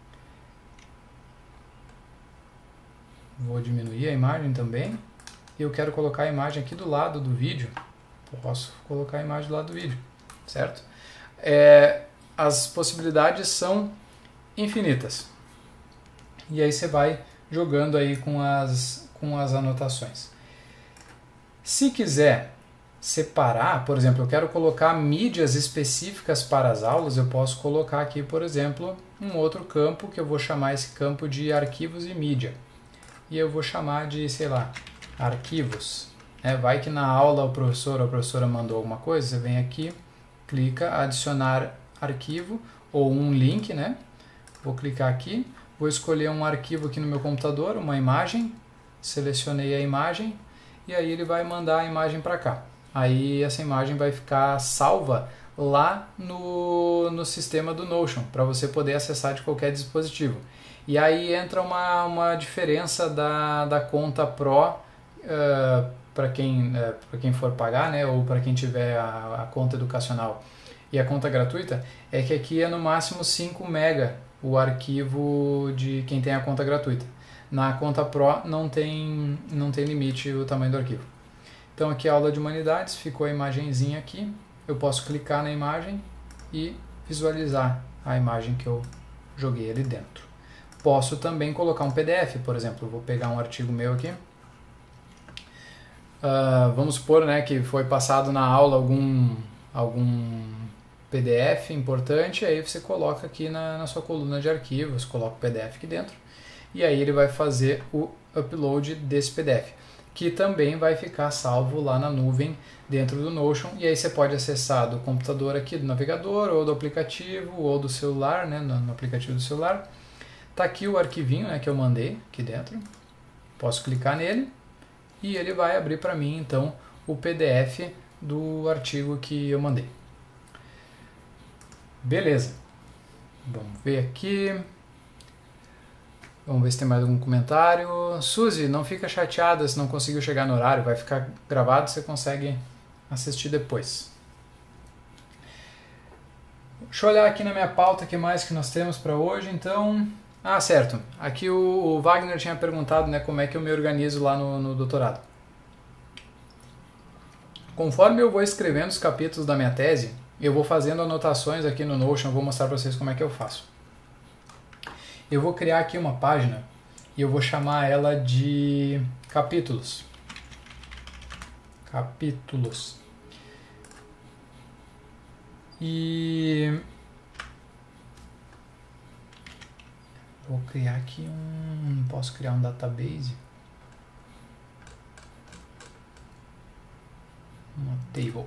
Vou diminuir a imagem também. E eu quero colocar a imagem aqui do lado do vídeo. Posso colocar a imagem do lado do vídeo, certo? É, as possibilidades são infinitas. E aí você vai jogando aí com as, com as anotações. Se quiser separar, por exemplo, eu quero colocar mídias específicas para as aulas, eu posso colocar aqui, por exemplo, um outro campo que eu vou chamar esse campo de arquivos e mídia. E eu vou chamar de, sei lá, arquivos. É, vai que na aula o professor ou a professora mandou alguma coisa, você vem aqui, clica, adicionar arquivo ou um link, né? Vou clicar aqui, vou escolher um arquivo aqui no meu computador, uma imagem, selecionei a imagem e aí ele vai mandar a imagem para cá. Aí essa imagem vai ficar salva lá no, no sistema do Notion, para você poder acessar de qualquer dispositivo. E aí entra uma, uma diferença da, da conta Pro uh, para quem, uh, para quem for pagar, né, ou para quem tiver a, a conta educacional. E a conta gratuita é que aqui é no máximo cinco mega o arquivo de quem tem a conta gratuita. Na conta Pro não tem, não tem limite o tamanho do arquivo. Então aqui a aula de humanidades, ficou a imagenzinha aqui. Eu posso clicar na imagem e visualizar a imagem que eu joguei ali dentro. Posso também colocar um P D F, por exemplo. Eu vou pegar um artigo meu aqui. Uh, vamos supor, né, que foi passado na aula algum, algum P D F importante, aí você coloca aqui na, na sua coluna de arquivos, coloca o P D F aqui dentro, e aí ele vai fazer o upload desse P D F, que também vai ficar salvo lá na nuvem dentro do Notion, e aí você pode acessar do computador aqui, do navegador, ou do aplicativo, ou do celular, né, no, no aplicativo do celular. Tá aqui o arquivinho, né, que eu mandei aqui dentro. Posso clicar nele e ele vai abrir para mim então o P D F do artigo que eu mandei. Beleza. Vamos ver aqui. Vamos ver se tem mais algum comentário. Suzy, não fica chateada se não conseguiu chegar no horário, vai ficar gravado, você consegue assistir depois. Deixa eu olhar aqui na minha pauta o que mais que nós temos para hoje, então... Ah, certo. Aqui o, o Wagner tinha perguntado, né, como é que eu me organizo lá no, no doutorado. Conforme eu vou escrevendo os capítulos da minha tese, eu vou fazendo anotações aqui no Notion, eu vou mostrar para vocês como é que eu faço. Eu vou criar aqui uma página e eu vou chamar ela de capítulos. Capítulos. E vou criar aqui um... Posso criar um database? Uma table.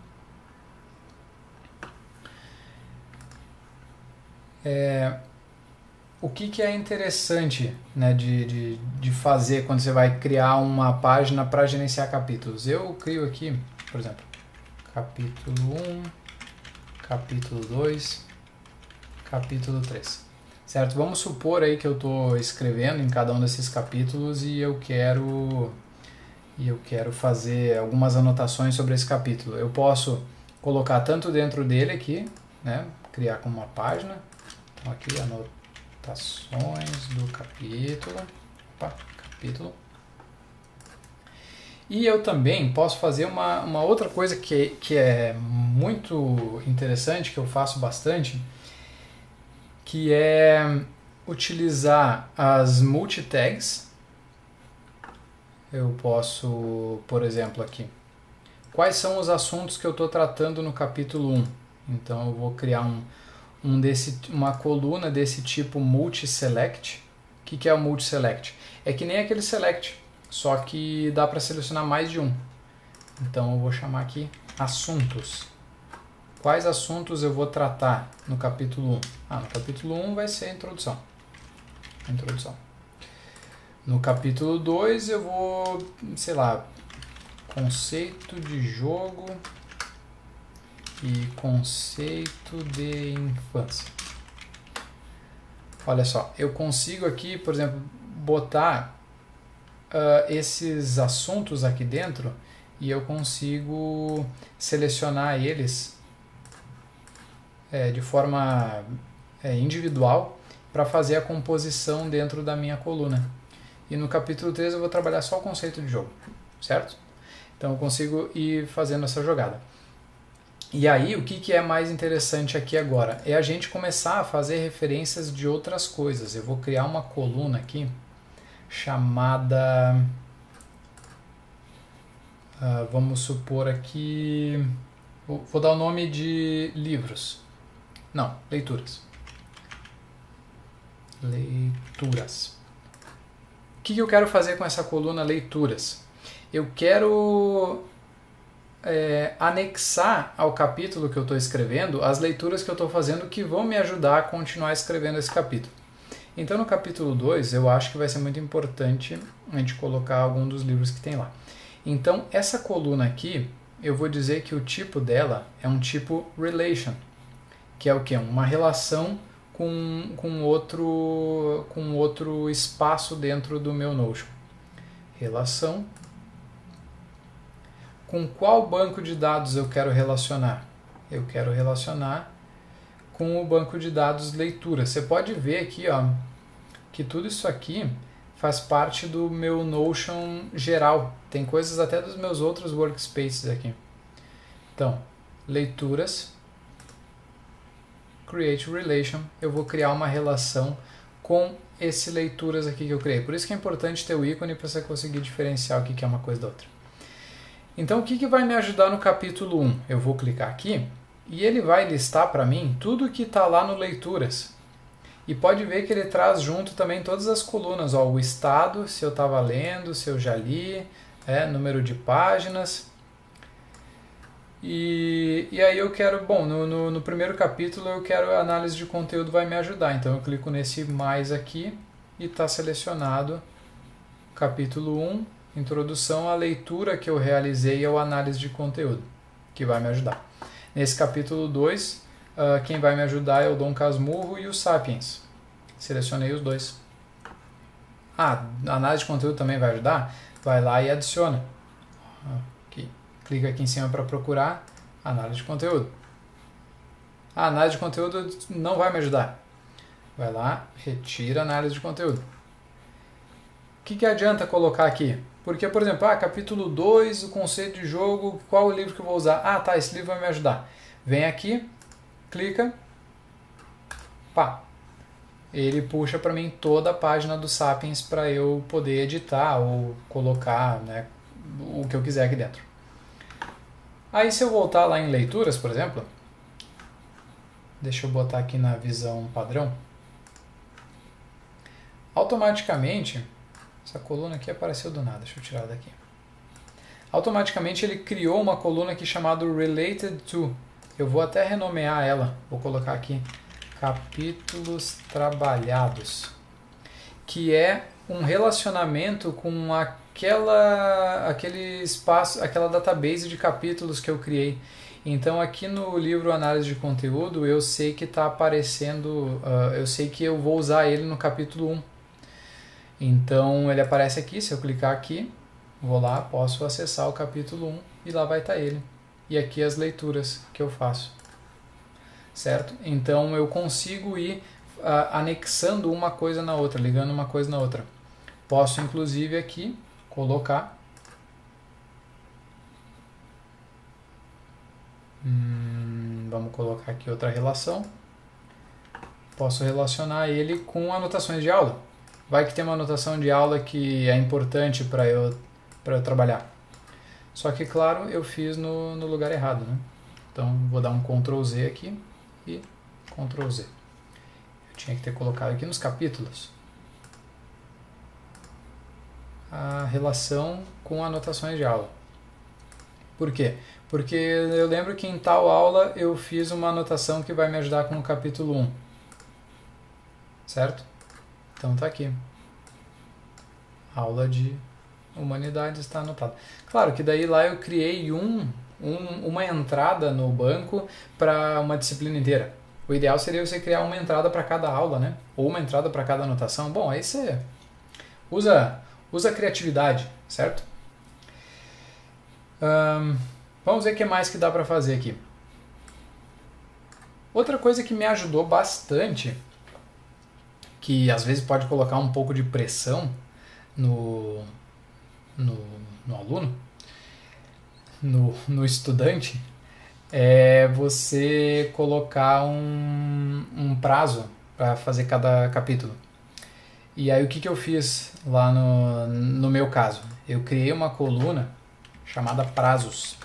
É, o que, que é interessante, né, de, de, de fazer quando você vai criar uma página para gerenciar capítulos? Eu crio aqui, por exemplo, capítulo um, capítulo dois, capítulo três. Certo? Vamos supor aí que eu estou escrevendo em cada um desses capítulos e eu quero... e eu quero fazer algumas anotações sobre esse capítulo. Eu posso colocar tanto dentro dele aqui, né, criar como uma página. Então aqui anotações do capítulo. Opa, capítulo. E eu também posso fazer uma, uma outra coisa que, que é muito interessante, que eu faço bastante, que é utilizar as multitags. Eu posso, por exemplo, aqui, quais são os assuntos que eu estou tratando no capítulo um? Então eu vou criar um, um desse, uma coluna desse tipo multi-select. O que, que é o multi-select? É que nem aquele select, só que dá para selecionar mais de um. Então eu vou chamar aqui assuntos. Quais assuntos eu vou tratar no capítulo um? Ah, no capítulo um vai ser a introdução. A introdução. No capítulo dois eu vou, sei lá, conceito de jogo e conceito de infância. Olha só, eu consigo aqui, por exemplo, botar uh, esses assuntos aqui dentro e eu consigo selecionar eles é, de forma é, individual para fazer a composição dentro da minha coluna. E no capítulo três eu vou trabalhar só o conceito de jogo, certo? Então eu consigo ir fazendo essa jogada. E aí o que, que é mais interessante aqui agora? É a gente começar a fazer referências de outras coisas. Eu vou criar uma coluna aqui chamada... Uh, vamos supor aqui... Vou, vou dar o nome de livros. Não, leituras. Leituras. O que eu quero fazer com essa coluna leituras? Eu quero é, anexar ao capítulo que eu estou escrevendo as leituras que eu estou fazendo que vão me ajudar a continuar escrevendo esse capítulo. Então no capítulo dois eu acho que vai ser muito importante a gente colocar algum dos livros que tem lá. Então essa coluna aqui, eu vou dizer que o tipo dela é um tipo relation, que é o quê? Uma relação com, com, outro, com outro espaço dentro do meu Notion. Relação. Com qual banco de dados eu quero relacionar? Eu quero relacionar com o banco de dados leitura. Você pode ver aqui, ó, que tudo isso aqui faz parte do meu Notion geral. Tem coisas até dos meus outros workspaces aqui. Então, leituras, create relation, eu vou criar uma relação com esse leituras aqui que eu criei. Por isso que é importante ter o ícone para você conseguir diferenciar o que é uma coisa da outra. Então, o que, que vai me ajudar no capítulo um? Eu vou clicar aqui e ele vai listar para mim tudo que está lá no leituras. E pode ver que ele traz junto também todas as colunas, ó, o estado, se eu estava lendo, se eu já li, é, número de páginas. E, e aí eu quero, bom, no, no, no primeiro capítulo eu quero a análise de conteúdo vai me ajudar. Então eu clico nesse mais aqui e está selecionado capítulo um, introdução à leitura que eu realizei ao análise de conteúdo, que vai me ajudar. Nesse capítulo dois, uh, quem vai me ajudar é o Dom Casmurro e o Sapiens. Selecionei os dois. Ah, a análise de conteúdo também vai ajudar? Vai lá e adiciona. Aqui. Clica aqui em cima para procurar análise de conteúdo. A análise de conteúdo não vai me ajudar. Vai lá, retira a análise de conteúdo. O que, que adianta colocar aqui? Porque, por exemplo, ah, capítulo dois, o conceito de jogo, qual o livro que eu vou usar? Ah, tá, esse livro vai me ajudar. Vem aqui, clica, pá. Ele puxa para mim toda a página do Sapiens para eu poder editar ou colocar, né, o que eu quiser aqui dentro. Aí se eu voltar lá em leituras, por exemplo, deixa eu botar aqui na visão padrão, automaticamente, essa coluna aqui apareceu do nada, deixa eu tirar daqui. Automaticamente ele criou uma coluna aqui chamada Related to. Eu vou até renomear ela, vou colocar aqui capítulos trabalhados, que é um relacionamento com aquela, aquele espaço, aquela database de capítulos que eu criei. Então aqui no livro Análise de Conteúdo eu sei que está aparecendo, uh, eu sei que eu vou usar ele no capítulo um. Então ele aparece aqui, se eu clicar aqui, vou lá, posso acessar o capítulo um e lá vai estar ele. E aqui as leituras que eu faço. Certo? Então eu consigo ir uh, anexando uma coisa na outra, ligando uma coisa na outra. Posso inclusive aqui colocar hum, vamos colocar aqui outra relação. Posso relacionar ele com anotações de aula. Vai que tem uma anotação de aula que é importante para eu, para eu trabalhar. Só que, claro, eu fiz no, no lugar errado, né? Então vou dar um control Z aqui e control Z. Eu tinha que ter colocado aqui nos capítulos a relação com anotações de aula. Por quê? Porque eu lembro que em tal aula eu fiz uma anotação que vai me ajudar com o capítulo um. Certo? Então tá aqui. Aula de Humanidades está anotada. Claro que daí lá eu criei um Um, uma entrada no banco para uma disciplina inteira. O ideal seria você criar uma entrada para cada aula, né? Ou uma entrada para cada anotação. Bom, aí você usa, usa a criatividade, certo? Um, vamos ver o que mais que dá para fazer aqui. Outra coisa que me ajudou bastante, que às vezes pode colocar um pouco de pressão no, no, no aluno, No, no estudante, é você colocar um, um prazo para fazer cada capítulo. E aí o que, que eu fiz lá no, no meu caso? Eu criei uma coluna chamada prazos.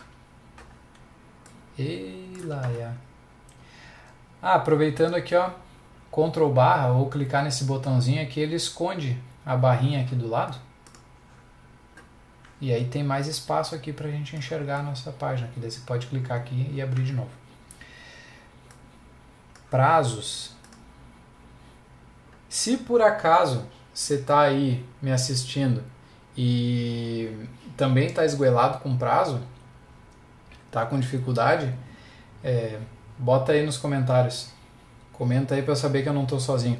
E lá, é. Ah, aproveitando aqui, ó, Ctrl barra ou clicar nesse botãozinho aqui, ele esconde a barrinha aqui do lado. E aí tem mais espaço aqui para a gente enxergar a nossa página. Que daí você pode clicar aqui e abrir de novo. Prazos. Se por acaso você está aí me assistindo e também está esgoelado com prazo, está com dificuldade, é, bota aí nos comentários. Comenta aí para eu saber que eu não estou sozinho.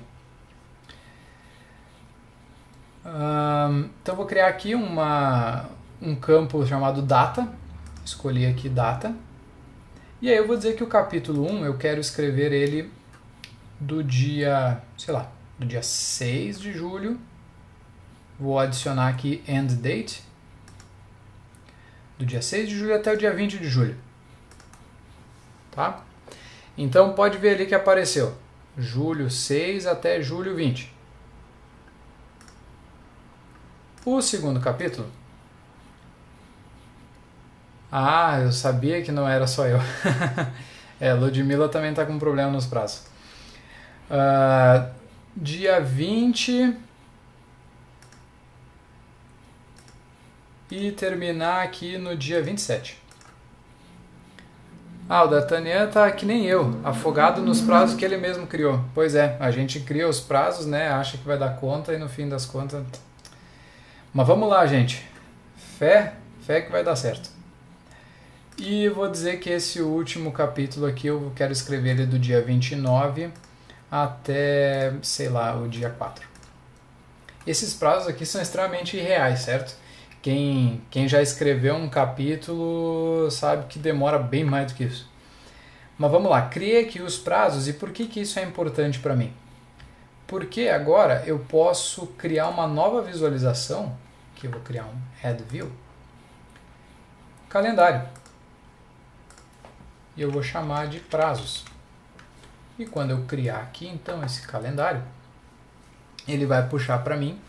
Um, então vou criar aqui uma, um campo chamado data, escolhi aqui data, e aí eu vou dizer que o capítulo um eu quero escrever ele do dia, sei lá, do dia seis de julho, vou adicionar aqui end date, do dia seis de julho até o dia vinte de julho, tá? Então pode ver ali que apareceu, julho seis até julho vinte. O segundo capítulo. Ah, eu sabia que não era só eu. É, Ludmilla também está com problema nos prazos. Uh, dia vinte. E terminar aqui no dia vinte e sete. Ah, o D'Artagnan tá que nem eu, afogado nos prazos que ele mesmo criou. Pois é, a gente cria os prazos, né? Acha que vai dar conta e no fim das contas... Mas vamos lá, gente. Fé, fé que vai dar certo. E vou dizer que esse último capítulo aqui eu quero escrever ele do dia vinte e nove até, sei lá, o dia quatro. Esses prazos aqui são extremamente irreais, certo? Quem, quem já escreveu um capítulo sabe que demora bem mais do que isso. Mas vamos lá, criei aqui os prazos e por que, que isso é importante para mim? Porque agora eu posso criar uma nova visualização aqui eu vou criar um Add View. Calendário. E eu vou chamar de prazos. E quando eu criar aqui, então, esse calendário, ele vai puxar para mim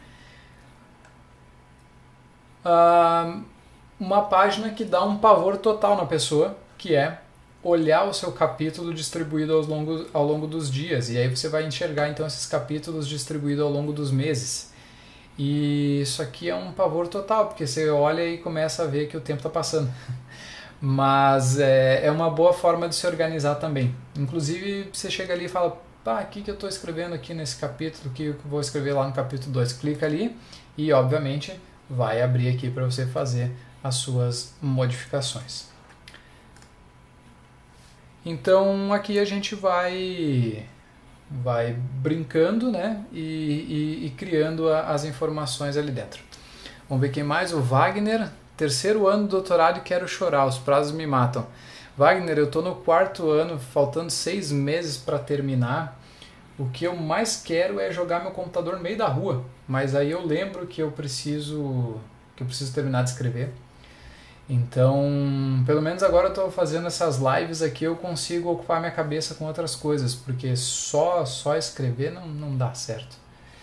uh, uma página que dá um pavor total na pessoa, que é olhar o seu capítulo distribuído ao longo, ao longo dos dias. E aí você vai enxergar, então, esses capítulos distribuídos ao longo dos meses. E isso aqui é um pavor total, porque você olha e começa a ver que o tempo está passando. Mas é, é uma boa forma de se organizar também. Inclusive, você chega ali e fala, pá, o que, que eu estou escrevendo aqui nesse capítulo, o que eu vou escrever lá no capítulo dois? Clica ali e, obviamente, vai abrir aqui para você fazer as suas modificações. Então, aqui a gente vai, vai brincando, né, e, e, e criando a, as informações ali dentro. Vamos ver quem mais? O Wagner. Terceiro ano do doutorado e quero chorar, os prazos me matam. Wagner, eu estou no quarto ano, faltando seis meses para terminar. O que eu mais quero é jogar meu computador no meio da rua, mas aí eu lembro que eu preciso, que eu preciso terminar de escrever. Então, pelo menos agora eu estou fazendo essas lives aqui, eu consigo ocupar minha cabeça com outras coisas, porque só, só escrever não, não dá certo.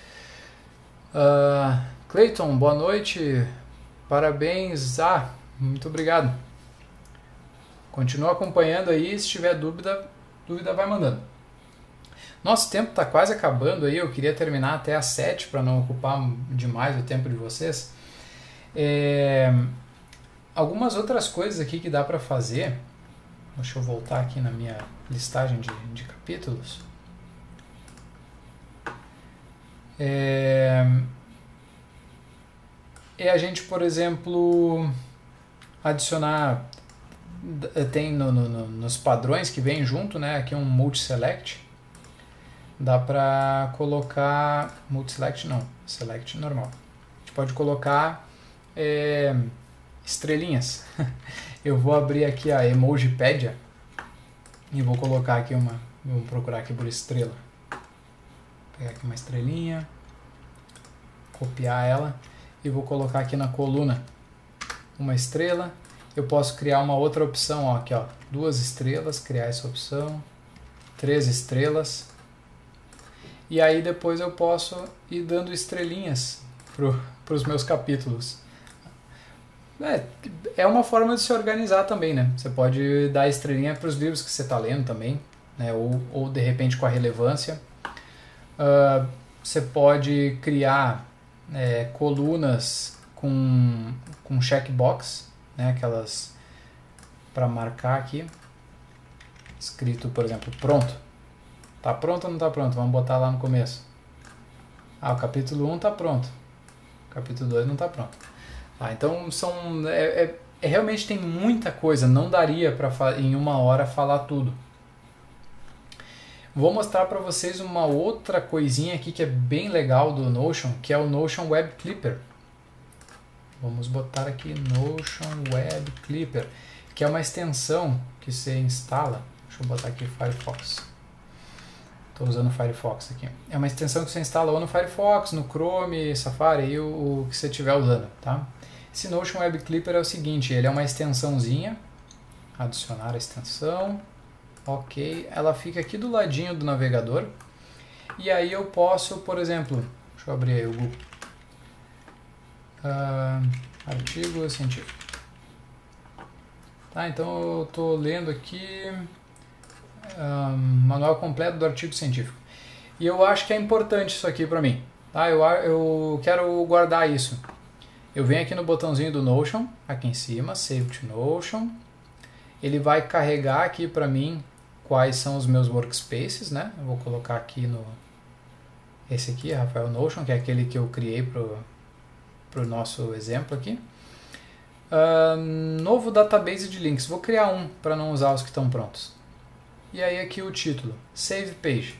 Uh, Clayton, boa noite. Parabéns, ah, muito obrigado. Continua acompanhando aí, se tiver dúvida, dúvida vai mandando. Nosso tempo está quase acabando aí, eu queria terminar até às sete para não ocupar demais o tempo de vocês. É, algumas outras coisas aqui que dá para fazer, deixa eu voltar aqui na minha listagem de, de capítulos. É... É a gente, por exemplo, adicionar, tem no, no, nos padrões que vem junto, né, aqui um multi-select, dá para colocar, multi-select não, select normal, a gente pode colocar é, estrelinhas. Eu vou abrir aqui a Emojipedia e vou colocar aqui uma, vou procurar aqui por estrela, vou pegar aqui uma estrelinha, copiar ela, e vou colocar aqui na coluna uma estrela. Eu posso criar uma outra opção, ó, aqui, ó, duas estrelas, criar essa opção, três estrelas, e aí depois eu posso ir dando estrelinhas para os meus capítulos. É, é uma forma de se organizar também, né? Você pode dar estrelinha para os livros que você está lendo também, né? ou, ou de repente com a relevância. Uh, você pode criar É, colunas com, com checkbox, né, aquelas para marcar aqui, escrito, por exemplo, pronto. Tá pronto ou não tá pronto? Vamos botar lá no começo. Ah, o capítulo um tá pronto. O capítulo dois não tá pronto. Ah, então são, é, é, é, realmente tem muita coisa, não daria para em uma hora falar tudo. Vou mostrar para vocês uma outra coisinha aqui que é bem legal do Notion, que é o Notion Web Clipper. Vamos botar aqui Notion Web Clipper, que é uma extensão que você instala. Deixa eu botar aqui Firefox. Estou usando o Firefox aqui. É uma extensão que você instala ou no Firefox, no Chrome, Safari, aí o, o que você estiver usando, tá? Esse Notion Web Clipper é o seguinte, ele é uma extensãozinha. Adicionar a extensão. Ok, ela fica aqui do ladinho do navegador e aí eu posso, por exemplo, deixa eu abrir aí o Google, uh, artigo científico. Tá, então eu estou lendo aqui um, manual completo do artigo científico e eu acho que é importante isso aqui para mim, tá? Eu, eu quero guardar isso. Eu venho aqui no botãozinho do Notion, aqui em cima, Save to Notion. Ele vai carregar aqui para mim quais são os meus workspaces, né? Eu vou colocar aqui no... Esse aqui, Rafael Notion, que é aquele que eu criei para o nosso exemplo aqui. Uh, novo database de links. Vou criar um para não usar os que estão prontos. E aí aqui o título, Save Page.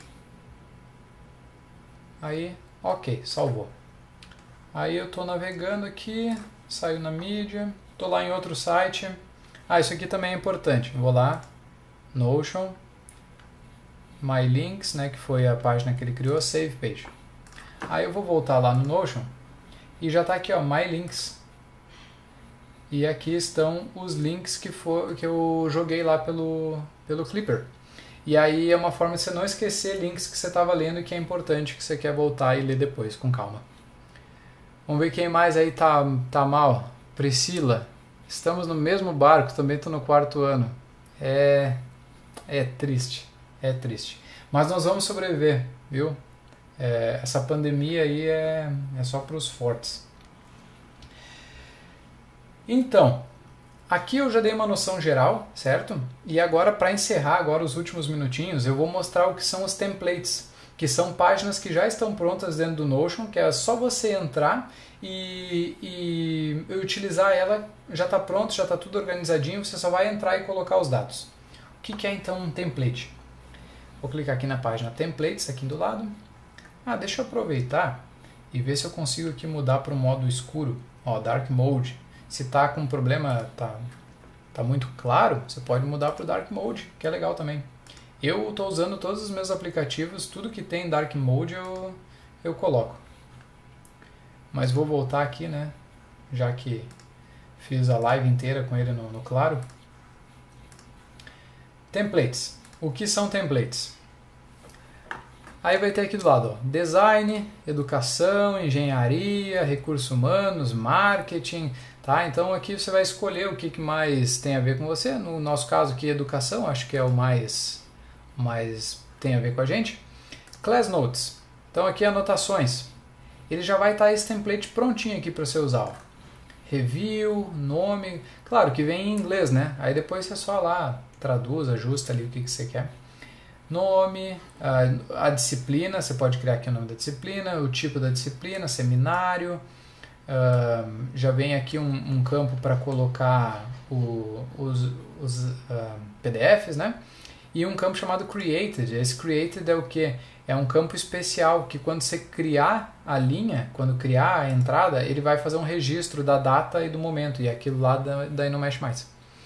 Aí, ok, salvou. Aí eu estou navegando aqui, saio na mídia, estou lá em outro site... Ah, isso aqui também é importante. Vou lá, Notion, My Links, né, que foi a página que ele criou, Save Page. Aí eu vou voltar lá no Notion e já está aqui, ó, My Links. E aqui estão os links que, for, que eu joguei lá pelo, pelo Clipper. E aí é uma forma de você não esquecer links que você estava lendo e que é importante, que você quer voltar e ler depois, com calma. Vamos ver quem mais aí tá, tá mal. Priscila. Estamos no mesmo barco, também estou no quarto ano. É, é triste, é triste. Mas nós vamos sobreviver, viu? É, essa pandemia aí é, é só para os fortes. Então, aqui eu já dei uma noção geral, certo? E agora, para encerrar agora os últimos minutinhos, eu vou mostrar o que são os templates, que são páginas que já estão prontas dentro do Notion, que é só você entrar e, e utilizar ela, já está pronto, já está tudo organizadinho, você só vai entrar e colocar os dados. O que, que é então um template? Vou clicar aqui na página Templates, aqui do lado. Ah, deixa eu aproveitar e ver se eu consigo aqui mudar para o modo escuro, ó, Dark Mode. Se está com problema, tá, tá muito claro, você pode mudar para o Dark Mode, que é legal também. Eu estou usando todos os meus aplicativos, tudo que tem Dark Mode eu, eu coloco. Mas vou voltar aqui, né, já que fiz a live inteira com ele no, no claro. Templates. O que são templates? Aí vai ter aqui do lado, ó, design, educação, engenharia, recursos humanos, marketing, tá? Então aqui você vai escolher o que, que mais tem a ver com você. No nosso caso aqui, educação, acho que é o mais, mais tem a ver com a gente. Class Notes. Então aqui anotações. Ele já vai estar esse template prontinho aqui para você usar, ó. Review, nome, claro que vem em inglês, né? Aí depois você só lá traduz, ajusta ali o que, que você quer. Nome, a, a disciplina, você pode criar aqui o nome da disciplina, o tipo da disciplina, seminário, uh, já vem aqui um, um campo para colocar o, os, os uh, P D Fs, né? E um campo chamado Created. Esse Created é o que? É um campo especial que quando você criar a linha, quando criar a entrada, ele vai fazer um registro da data e do momento, e aquilo lá daí não mexe mais.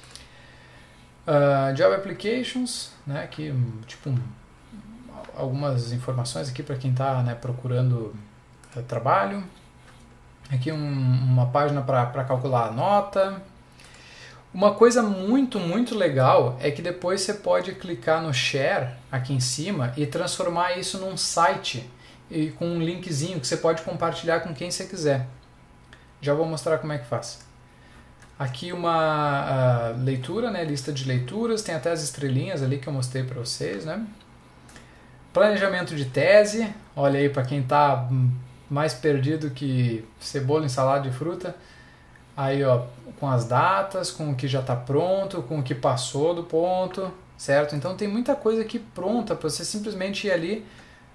Uh, Job Applications, né, aqui, tipo, um, algumas informações aqui para quem está, né, procurando uh, trabalho. Aqui um, uma página para calcular a nota. Uma coisa muito, muito legal é que depois você pode clicar no Share aqui em cima e transformar isso num site e com um linkzinho que você pode compartilhar com quem você quiser. Já vou mostrar como é que faz. Aqui uma uh, leitura, né, lista de leituras, tem até as estrelinhas ali que eu mostrei para vocês, né? Planejamento de tese, olha aí para quem está mais perdido que cebola em salada de fruta. Aí, ó, com as datas, com o que já está pronto, com o que passou do ponto, certo? Então tem muita coisa aqui pronta para você simplesmente ir ali.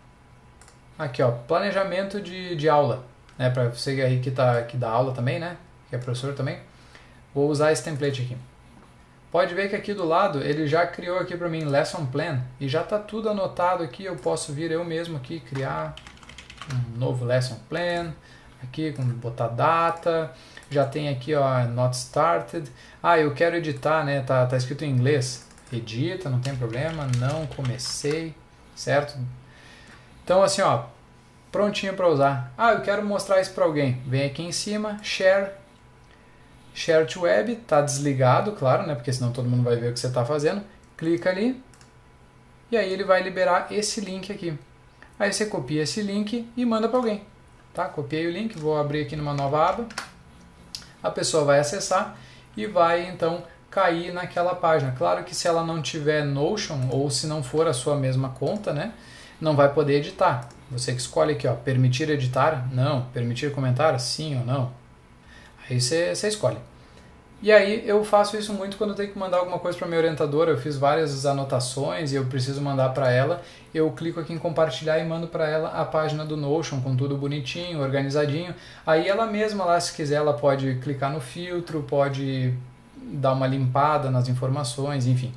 Aqui, ó, planejamento de, de aula, né? Para você aí que, tá, que dá aula também, né? Que é professor também. Vou usar esse template aqui. Pode ver que aqui do lado ele já criou aqui para mim Lesson Plan e já está tudo anotado aqui. Eu posso vir eu mesmo aqui criar um novo Lesson Plan, aqui com botar data. Já tem aqui, ó, Not Started. Ah, eu quero editar, né? Tá, tá escrito em inglês. Edita, não tem problema. Não comecei, certo? Então assim, ó, prontinho para usar. Ah, eu quero mostrar isso para alguém. Vem aqui em cima, Share. Share to Web, tá desligado, claro, né? Porque senão todo mundo vai ver o que você está fazendo. Clica ali e aí ele vai liberar esse link aqui. Aí você copia esse link e manda para alguém, tá? Copiei o link, vou abrir aqui numa nova aba. A pessoa vai acessar e vai então cair naquela página. Claro que se ela não tiver Notion ou se não for a sua mesma conta, né? Não vai poder editar. Você que escolhe aqui, ó, permitir editar? Não. Permitir comentar? Sim ou não. Aí você, você escolhe. E aí eu faço isso muito quando eu tenho que mandar alguma coisa para minha orientadora. Eu fiz várias anotações e eu preciso mandar para ela. Eu clico aqui em compartilhar e mando para ela a página do Notion com tudo bonitinho, organizadinho. Aí ela mesma lá, se quiser, ela pode clicar no filtro, pode dar uma limpada nas informações, enfim.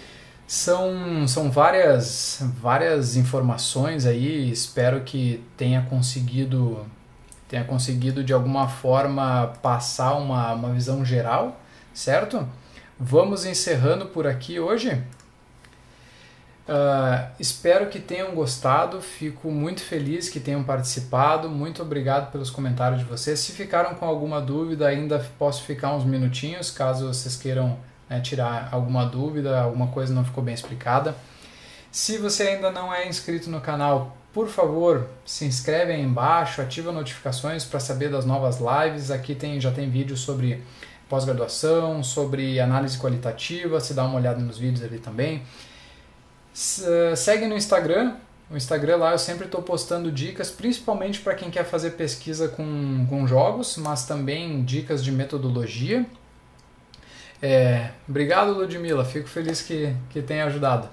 São, são várias, várias informações aí. Espero que tenha conseguido... tenha conseguido de alguma forma passar uma, uma visão geral, certo? Vamos encerrando por aqui hoje. Uh, espero que tenham gostado, fico muito feliz que tenham participado, muito obrigado pelos comentários de vocês. Se ficaram com alguma dúvida, ainda posso ficar uns minutinhos, caso vocês queiram, né, tirar alguma dúvida, alguma coisa não ficou bem explicada. Se você ainda não é inscrito no canal, por favor, se inscreve aí embaixo, ativa notificações para saber das novas lives. Aqui tem, já tem vídeo sobre pós-graduação, sobre análise qualitativa, você dá uma olhada nos vídeos ali também. Segue no Instagram, no Instagram lá eu sempre estou postando dicas, principalmente para quem quer fazer pesquisa com, com jogos, mas também dicas de metodologia. É, obrigado, Ludmila, fico feliz que, que tenha ajudado.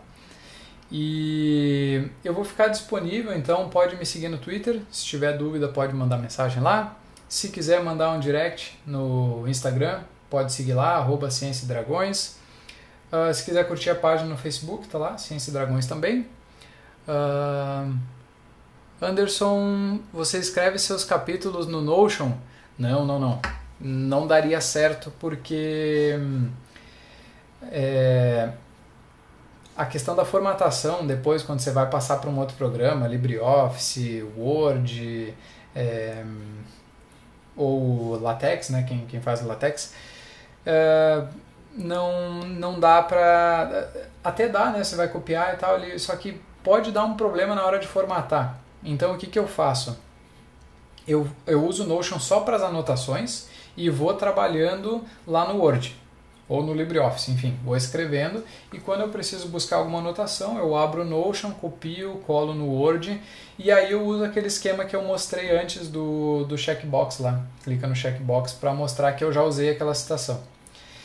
E eu vou ficar disponível, então pode me seguir no Twitter, se tiver dúvida pode mandar mensagem lá. Se quiser mandar um direct no Instagram, pode seguir lá, arroba Ciência e Dragões. Uh, se quiser curtir a página no Facebook, tá lá, Ciência e Dragões também. Uh, Anderson, você escreve seus capítulos no Notion? Não, não, não. Não daria certo porque é, a questão da formatação, depois quando você vai passar para um outro programa, LibreOffice, Word, é, ou LaTeX, né, quem, quem faz o LaTeX, é, não, não dá pra... Até dá, né? Você vai copiar e tal, só que pode dar um problema na hora de formatar. Então o que, que eu faço? Eu, eu uso o Notion só para as anotações e vou trabalhando lá no Word ou no LibreOffice, enfim, vou escrevendo e quando eu preciso buscar alguma anotação eu abro o Notion, copio, colo no Word e aí eu uso aquele esquema que eu mostrei antes do, do checkbox lá. Clica no checkbox para mostrar que eu já usei aquela citação.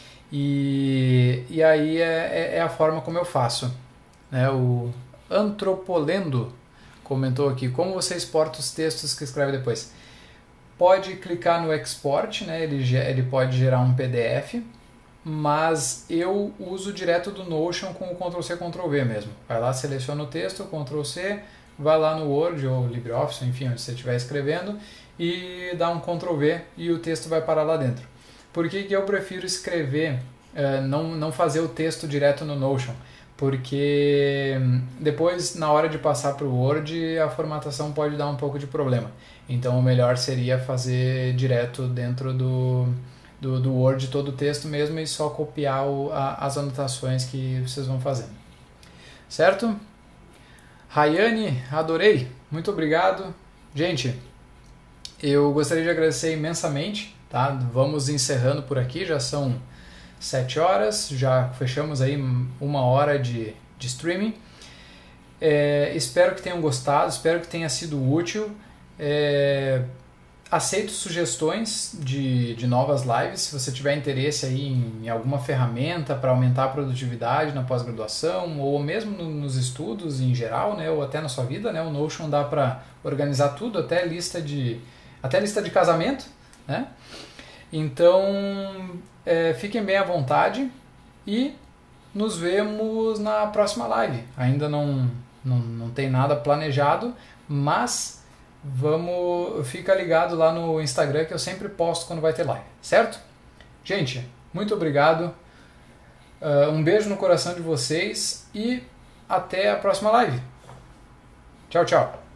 E, e aí é, é a forma como eu faço. Né? O Antropolendo comentou aqui, como você exporta os textos que escreve depois? Pode clicar no Export, né? ele, ele pode gerar um P D F, mas eu uso direto do Notion com o control C, control V mesmo. Vai lá, seleciona o texto, control C, vai lá no Word ou LibreOffice, enfim, onde você estiver escrevendo, e dá um control V e o texto vai parar lá dentro. Por que, que eu prefiro escrever, uh, não, não fazer o texto direto no Notion? Porque depois, na hora de passar para o Word, a formatação pode dar um pouco de problema. Então o melhor seria fazer direto dentro do, do, do Word todo o texto mesmo e só copiar o, a, as anotações que vocês vão fazendo. Certo? Rayane, adorei. Muito obrigado. Gente, eu gostaria de agradecer imensamente. Tá? Vamos encerrando por aqui, já são sete horas, já fechamos aí uma hora de, de streaming. É, espero que tenham gostado, espero que tenha sido útil. É, aceito sugestões de, de novas lives, se você tiver interesse aí em, em alguma ferramenta para aumentar a produtividade na pós-graduação ou mesmo no, nos estudos em geral, né, ou até na sua vida, né, o Notion dá para organizar tudo, até lista de, até lista de casamento, né? Então, é, fiquem bem à vontade e nos vemos na próxima live. Ainda não, não, não tem nada planejado, mas vamos, fica ligado lá no Instagram que eu sempre posto quando vai ter live, certo? Gente, muito obrigado, uh, um beijo no coração de vocês e até a próxima live. Tchau, tchau.